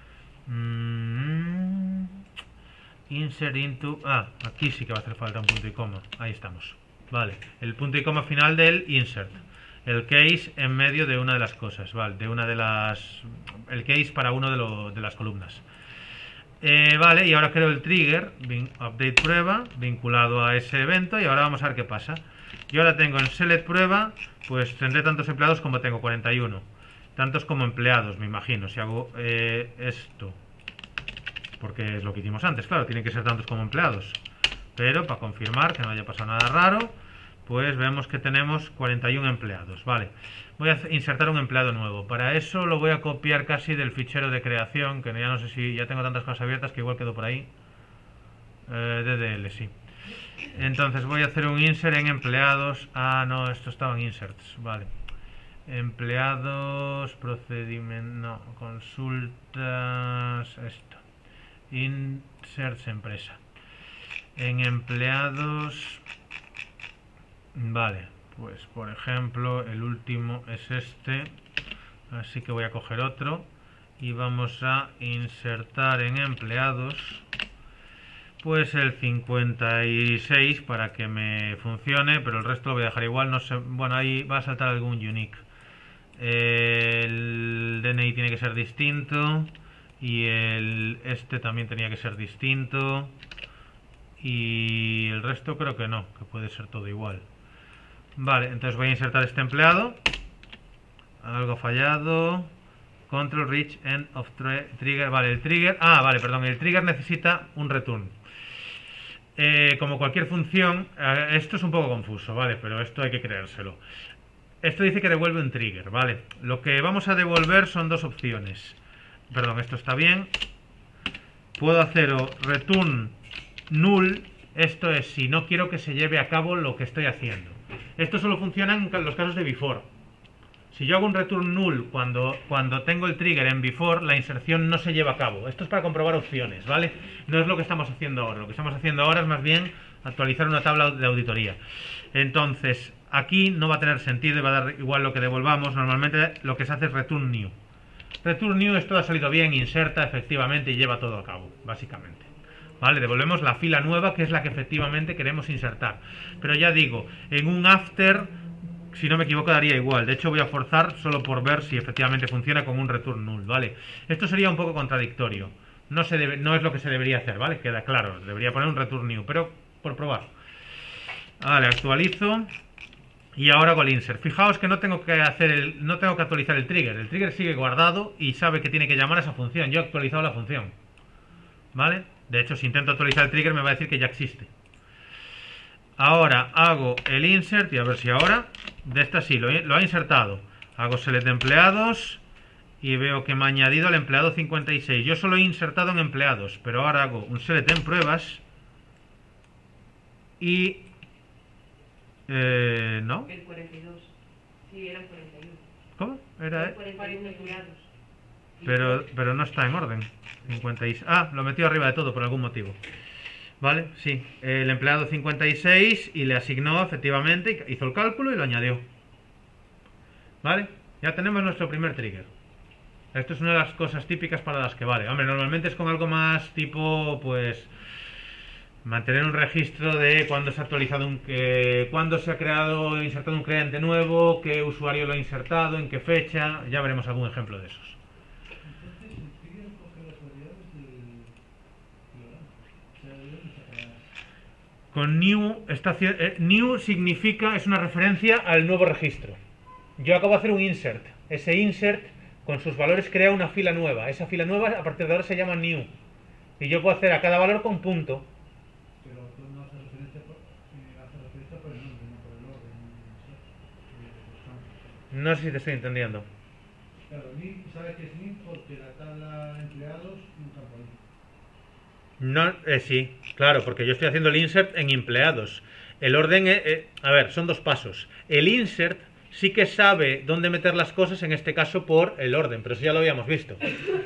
Mm, insert into... Ah, aquí sí que va a hacer falta un punto y coma. Ahí estamos. Vale. El punto y coma final del insert. El case en medio de una de las cosas. Vale. De una de las... El case para uno de, lo, de las columnas. Eh, vale, y ahora creo el trigger, update prueba, vinculado a ese evento, y ahora vamos a ver qué pasa. Yo ahora tengo en select prueba, pues tendré tantos empleados como tengo, cuarenta y uno. Tantos como empleados, me imagino, si hago eh, esto. Porque es lo que hicimos antes, claro, tienen que ser tantos como empleados. Pero para confirmar que no haya pasado nada raro, pues vemos que tenemos cuarenta y uno empleados, vale. Voy a insertar un empleado nuevo. Para eso lo voy a copiar casi del fichero de creación, que ya no sé si ya tengo tantas cosas abiertas que igual quedó por ahí. Eh, D D L, sí. Entonces voy a hacer un insert en empleados. Ah, no, esto estaba en inserts, vale. empleados, procedimientos, no, consultas, esto, inserts empresa. En empleados, vale, pues por ejemplo el último es este, así que voy a coger otro y vamos a insertar en empleados pues el cincuenta y seis para que me funcione, pero el resto lo voy a dejar igual. No sé, bueno, ahí va a saltar algún unique. El D N I tiene que ser distinto y el este también tenía que ser distinto, y el resto creo que no, que puede ser todo igual. Vale, entonces voy a insertar este empleado. Algo fallado. Control reach end of trigger. Vale, el trigger, ah, vale, perdón, el trigger necesita un return. Eh, como cualquier función, eh, esto es un poco confuso, ¿vale? Pero esto hay que creérselo. Esto dice que devuelve un trigger, ¿vale? Lo que vamos a devolver son dos opciones. Perdón, esto está bien. Puedo hacer o return null. Esto es si no quiero que se lleve a cabo lo que estoy haciendo. Esto solo funciona en los casos de before. Si yo hago un return null cuando, cuando tengo el trigger en before, la inserción no se lleva a cabo. Esto es para comprobar opciones, ¿vale? No es lo que estamos haciendo ahora. Lo que estamos haciendo ahora es más bien actualizar una tabla de auditoría. Entonces, aquí no va a tener sentido y va a dar igual lo que devolvamos. Normalmente lo que se hace es return new. Return new es todo ha salido bien, inserta efectivamente y lleva todo a cabo, básicamente. ¿Vale? Devolvemos la fila nueva, que es la que efectivamente queremos insertar. Pero ya digo, en un after, si no me equivoco, daría igual. De hecho, voy a forzar solo por ver si efectivamente funciona con un return null, ¿vale? Esto sería un poco contradictorio. No, se debe, no es lo que se debería hacer, ¿vale? Queda claro, debería poner un return new, pero por probar. Vale, actualizo. Y ahora hago el insert. Fijaos que no tengo que hacer el, no tengo que actualizar el trigger. El trigger sigue guardado y sabe que tiene que llamar a esa función. Yo he actualizado la función, ¿vale? De hecho, si intento actualizar el trigger me va a decir que ya existe. Ahora hago el insert y a ver si ahora, de esta sí, lo, lo ha insertado. Hago select de empleados y veo que me ha añadido al empleado cincuenta y seis. Yo solo he insertado en empleados, pero ahora hago un select en pruebas y... Eh, ¿no? El cuarenta y dos. Sí, eran cuarenta y uno. ¿Cómo? Era, Eran cuarenta y uno empleados. pero, pero no está en orden. cincuenta y seis. Ah, lo metió arriba de todo por algún motivo. Vale, sí. El empleado cincuenta y seis y le asignó efectivamente, hizo el cálculo y lo añadió. Vale, ya tenemos nuestro primer trigger. Esto es una de las cosas típicas para las que vale. Hombre, normalmente es con algo más tipo, pues, mantener un registro de cuándo se ha actualizado un, eh, cuándo se ha creado, insertado un cliente nuevo, qué usuario lo ha insertado, en qué fecha. Ya veremos algún ejemplo de esos. Con new, está, eh, new significa, es una referencia al nuevo registro. Yo acabo de hacer un insert. Ese insert con sus valores crea una fila nueva. Esa fila nueva a partir de ahora se llama new. Y yo puedo hacer a cada valor con punto. Pero tú no haces referencia por, eh, haces referencia por el nombre, no por el orden. No sé si te estoy entendiendo. Claro, new, sabes que es new porque la tabla de empleados nunca pone. No, eh, sí, claro, porque yo estoy haciendo el insert en empleados. El orden, eh, eh, a ver, son dos pasos. El insert sí que sabe dónde meter las cosas, en este caso por el orden, pero eso ya lo habíamos visto.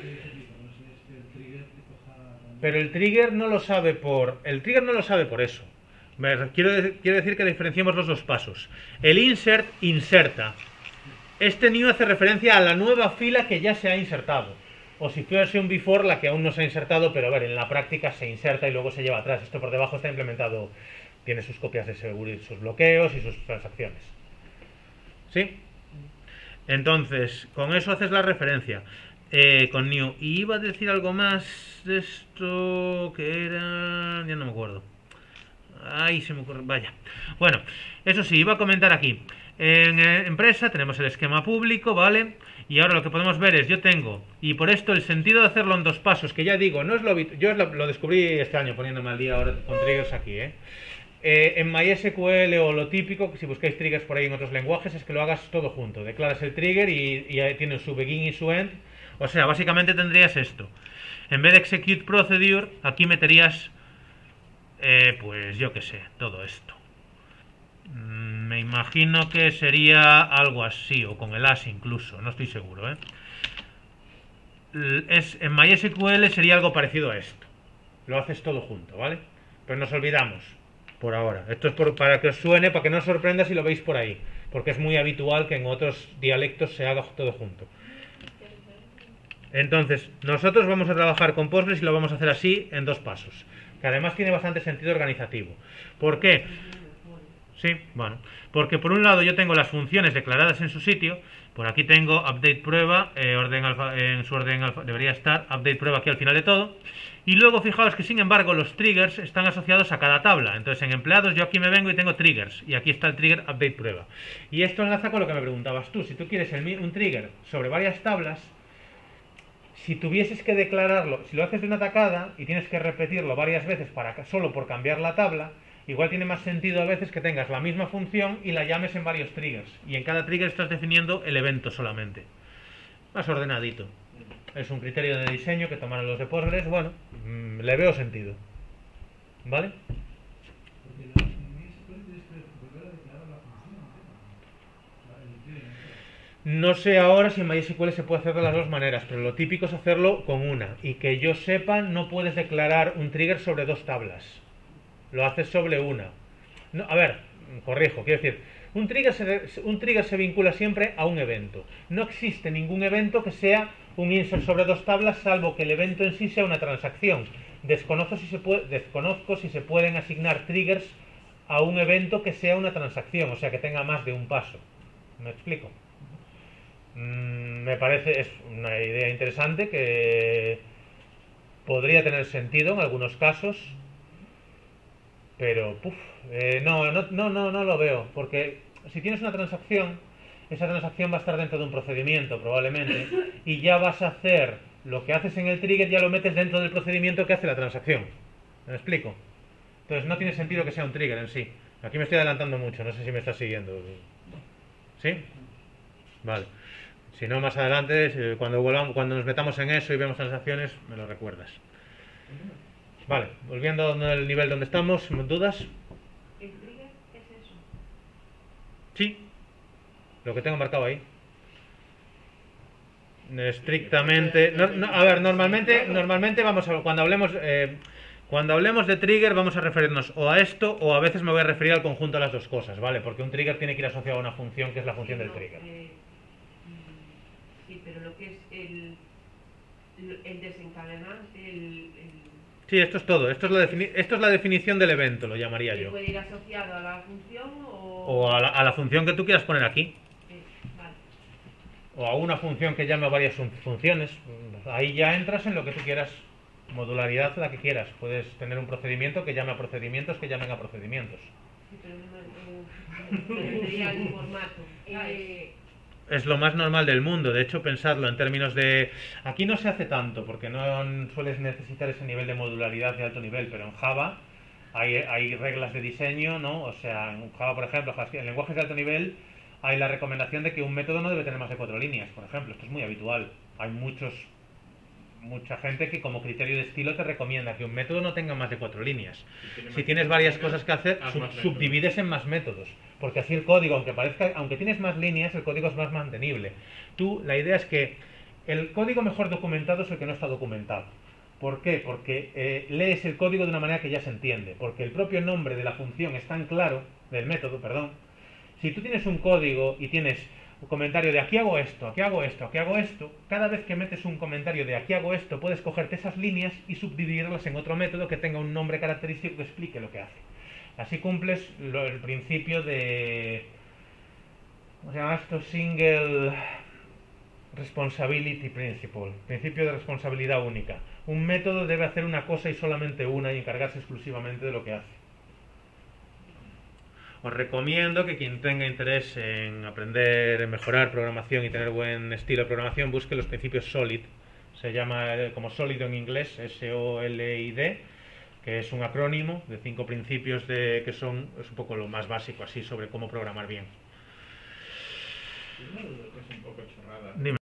Pero el trigger no lo sabe por, el trigger no lo sabe por eso. Me, quiero, quiero decir que diferenciemos los dos pasos. El insert inserta. Este new hace referencia a la nueva fila que ya se ha insertado. O si fuese un before, la que aún no se ha insertado, pero a ver, en la práctica se inserta y luego se lleva atrás. Esto por debajo está implementado, tiene sus copias de seguridad, sus bloqueos y sus transacciones. ¿Sí? Entonces, con eso haces la referencia. Eh, con new. Y iba a decir algo más de esto que era... ya no me acuerdo. Ay, se me ocurre... vaya. Bueno, eso sí, iba a comentar aquí. En eh, empresa tenemos el esquema público, ¿vale? Y ahora lo que podemos ver es, yo tengo, y por esto el sentido de hacerlo en dos pasos, que ya digo, no es lo yo lo, lo descubrí este año poniéndome al día ahora con triggers aquí, ¿eh? Eh, en MySQL o lo típico, si buscáis triggers por ahí en otros lenguajes, es que lo hagas todo junto. Declaras el trigger y, y ahí tiene su begin y su end. O sea, básicamente tendrías esto. En vez de execute procedure, aquí meterías, eh, pues yo qué sé, todo esto. Main imagino que sería algo así, o con el as incluso, no estoy seguro, ¿eh? Es, en MySQL sería algo parecido a esto. Lo haces todo junto, ¿vale? Pero nos olvidamos, por ahora. Esto es por, para que os suene, para que no os sorprenda si lo veis por ahí, porque es muy habitual que en otros dialectos se haga todo junto. Entonces, nosotros vamos a trabajar con Postgres y lo vamos a hacer así en dos pasos, que además tiene bastante sentido organizativo. ¿Por qué? Sí, bueno, porque por un lado yo tengo las funciones declaradas en su sitio. Por aquí tengo update prueba, eh, orden alfa, en su orden alfa, debería estar update prueba aquí al final de todo. Y luego fijaos que sin embargo los triggers están asociados a cada tabla. Entonces en empleados yo aquí me vengo y tengo triggers, y aquí está el trigger update prueba. Y esto enlaza con lo que me preguntabas tú. Si tú quieres el, un trigger sobre varias tablas, si tuvieses que declararlo, si lo haces de una tacada y tienes que repetirlo varias veces para solo por cambiar la tabla, igual tiene más sentido a veces que tengas la misma función y la llames en varios triggers, y en cada trigger estás definiendo el evento solamente. Más ordenadito. Es un criterio de diseño que tomaron los de Postgres. Bueno, mmm, le veo sentido. ¿Vale? Porque la MySQL tienes que volver a declarar la función, ¿no? El trigger. No sé ahora si en MySQL se puede hacer de las dos maneras, pero lo típico es hacerlo con una. Y que yo sepa, no puedes declarar un trigger sobre dos tablas. Lo haces sobre una. No, a ver, corrijo, quiero decir, un trigger, se, un trigger se vincula siempre a un evento. No existe ningún evento que sea un insert sobre dos tablas, salvo que el evento en sí sea una transacción. Desconozco si se, puede, desconozco si se pueden asignar triggers a un evento que sea una transacción, o sea, que tenga más de un paso. ¿Me explico? Mm, me parece, es una idea interesante que podría tener sentido en algunos casos. Pero, puf, eh, no, no, no, no, no lo veo, porque si tienes una transacción, esa transacción va a estar dentro de un procedimiento probablemente, y ya vas a hacer lo que haces en el trigger, ya lo metes dentro del procedimiento que hace la transacción. ¿Me explico? Entonces no tiene sentido que sea un trigger en sí. Aquí me estoy adelantando mucho, no sé si me estás siguiendo. ¿Sí? Vale. Si no, más adelante, cuando volvamos, cuando nos metamos en eso y vemos transacciones, me lo recuerdas. Vale, volviendo al nivel donde estamos, ¿dudas? ¿El trigger es eso? Sí, lo que tengo marcado ahí. Estrictamente, no, no, a ver, normalmente, normalmente vamos a, cuando hablemos, eh, cuando hablemos de trigger vamos a referirnos o a esto o a veces me voy a referir al conjunto de las dos cosas, ¿vale? Porque un trigger tiene que ir asociado a una función que es la función Sí, del no, trigger. eh, mm, sí, pero lo que es el, el desencadenar, el, el Sí, esto es todo. Esto es, la defini- esto es la definición del evento, lo llamaría ¿que yo. puede ir asociado a la función o...? O a la, a la función que tú quieras poner aquí. Sí, vale. O a una función que llame a varias fun- funciones. Ahí ya entras en lo que tú quieras. Modularidad la que quieras. Puedes tener un procedimiento que llame a procedimientos que llamen a procedimientos. Sí, pero no me entendería el formato. Eh, Es lo más normal del mundo. De hecho, pensadlo en términos de... Aquí no se hace tanto porque no sueles necesitar ese nivel de modularidad de alto nivel, pero en Java hay, hay reglas de diseño, ¿no? O sea, en Java, por ejemplo, en lenguajes de alto nivel hay la recomendación de que un método no debe tener más de cuatro líneas, por ejemplo. Esto es muy habitual. Hay muchos mucha gente que como criterio de estilo te recomienda que un método no tenga más de cuatro líneas. Si tienes varias cosas que hacer, sub subdivides en más métodos, porque así el código, aunque parezca, aunque tienes más líneas, el código es más mantenible. Tú, la idea es que el código mejor documentado es el que no está documentado. ¿Por qué? Porque eh, lees el código de una manera que ya se entiende, porque el propio nombre de la función es tan claro, del método, perdón. Si tú tienes un código y tienes un comentario de aquí hago esto, aquí hago esto, aquí hago esto, cada vez que metes un comentario de aquí hago esto, puedes cogerte esas líneas y subdividirlas en otro método que tenga un nombre característico que explique lo que hace. Así cumples lo, el principio de... ¿cómo se llama esto? Single Responsibility Principle, principio de responsabilidad única. Un método debe hacer una cosa y solamente una y encargarse exclusivamente de lo que hace. Os recomiendo que quien tenga interés en aprender, en mejorar programación y tener buen estilo de programación, busque los principios SOLID. Se llama como sólido en inglés, S O L I D, que es un acrónimo de cinco principios de, que son, es un poco lo más básico así sobre cómo programar bien. Es un poco chorrada. Dime.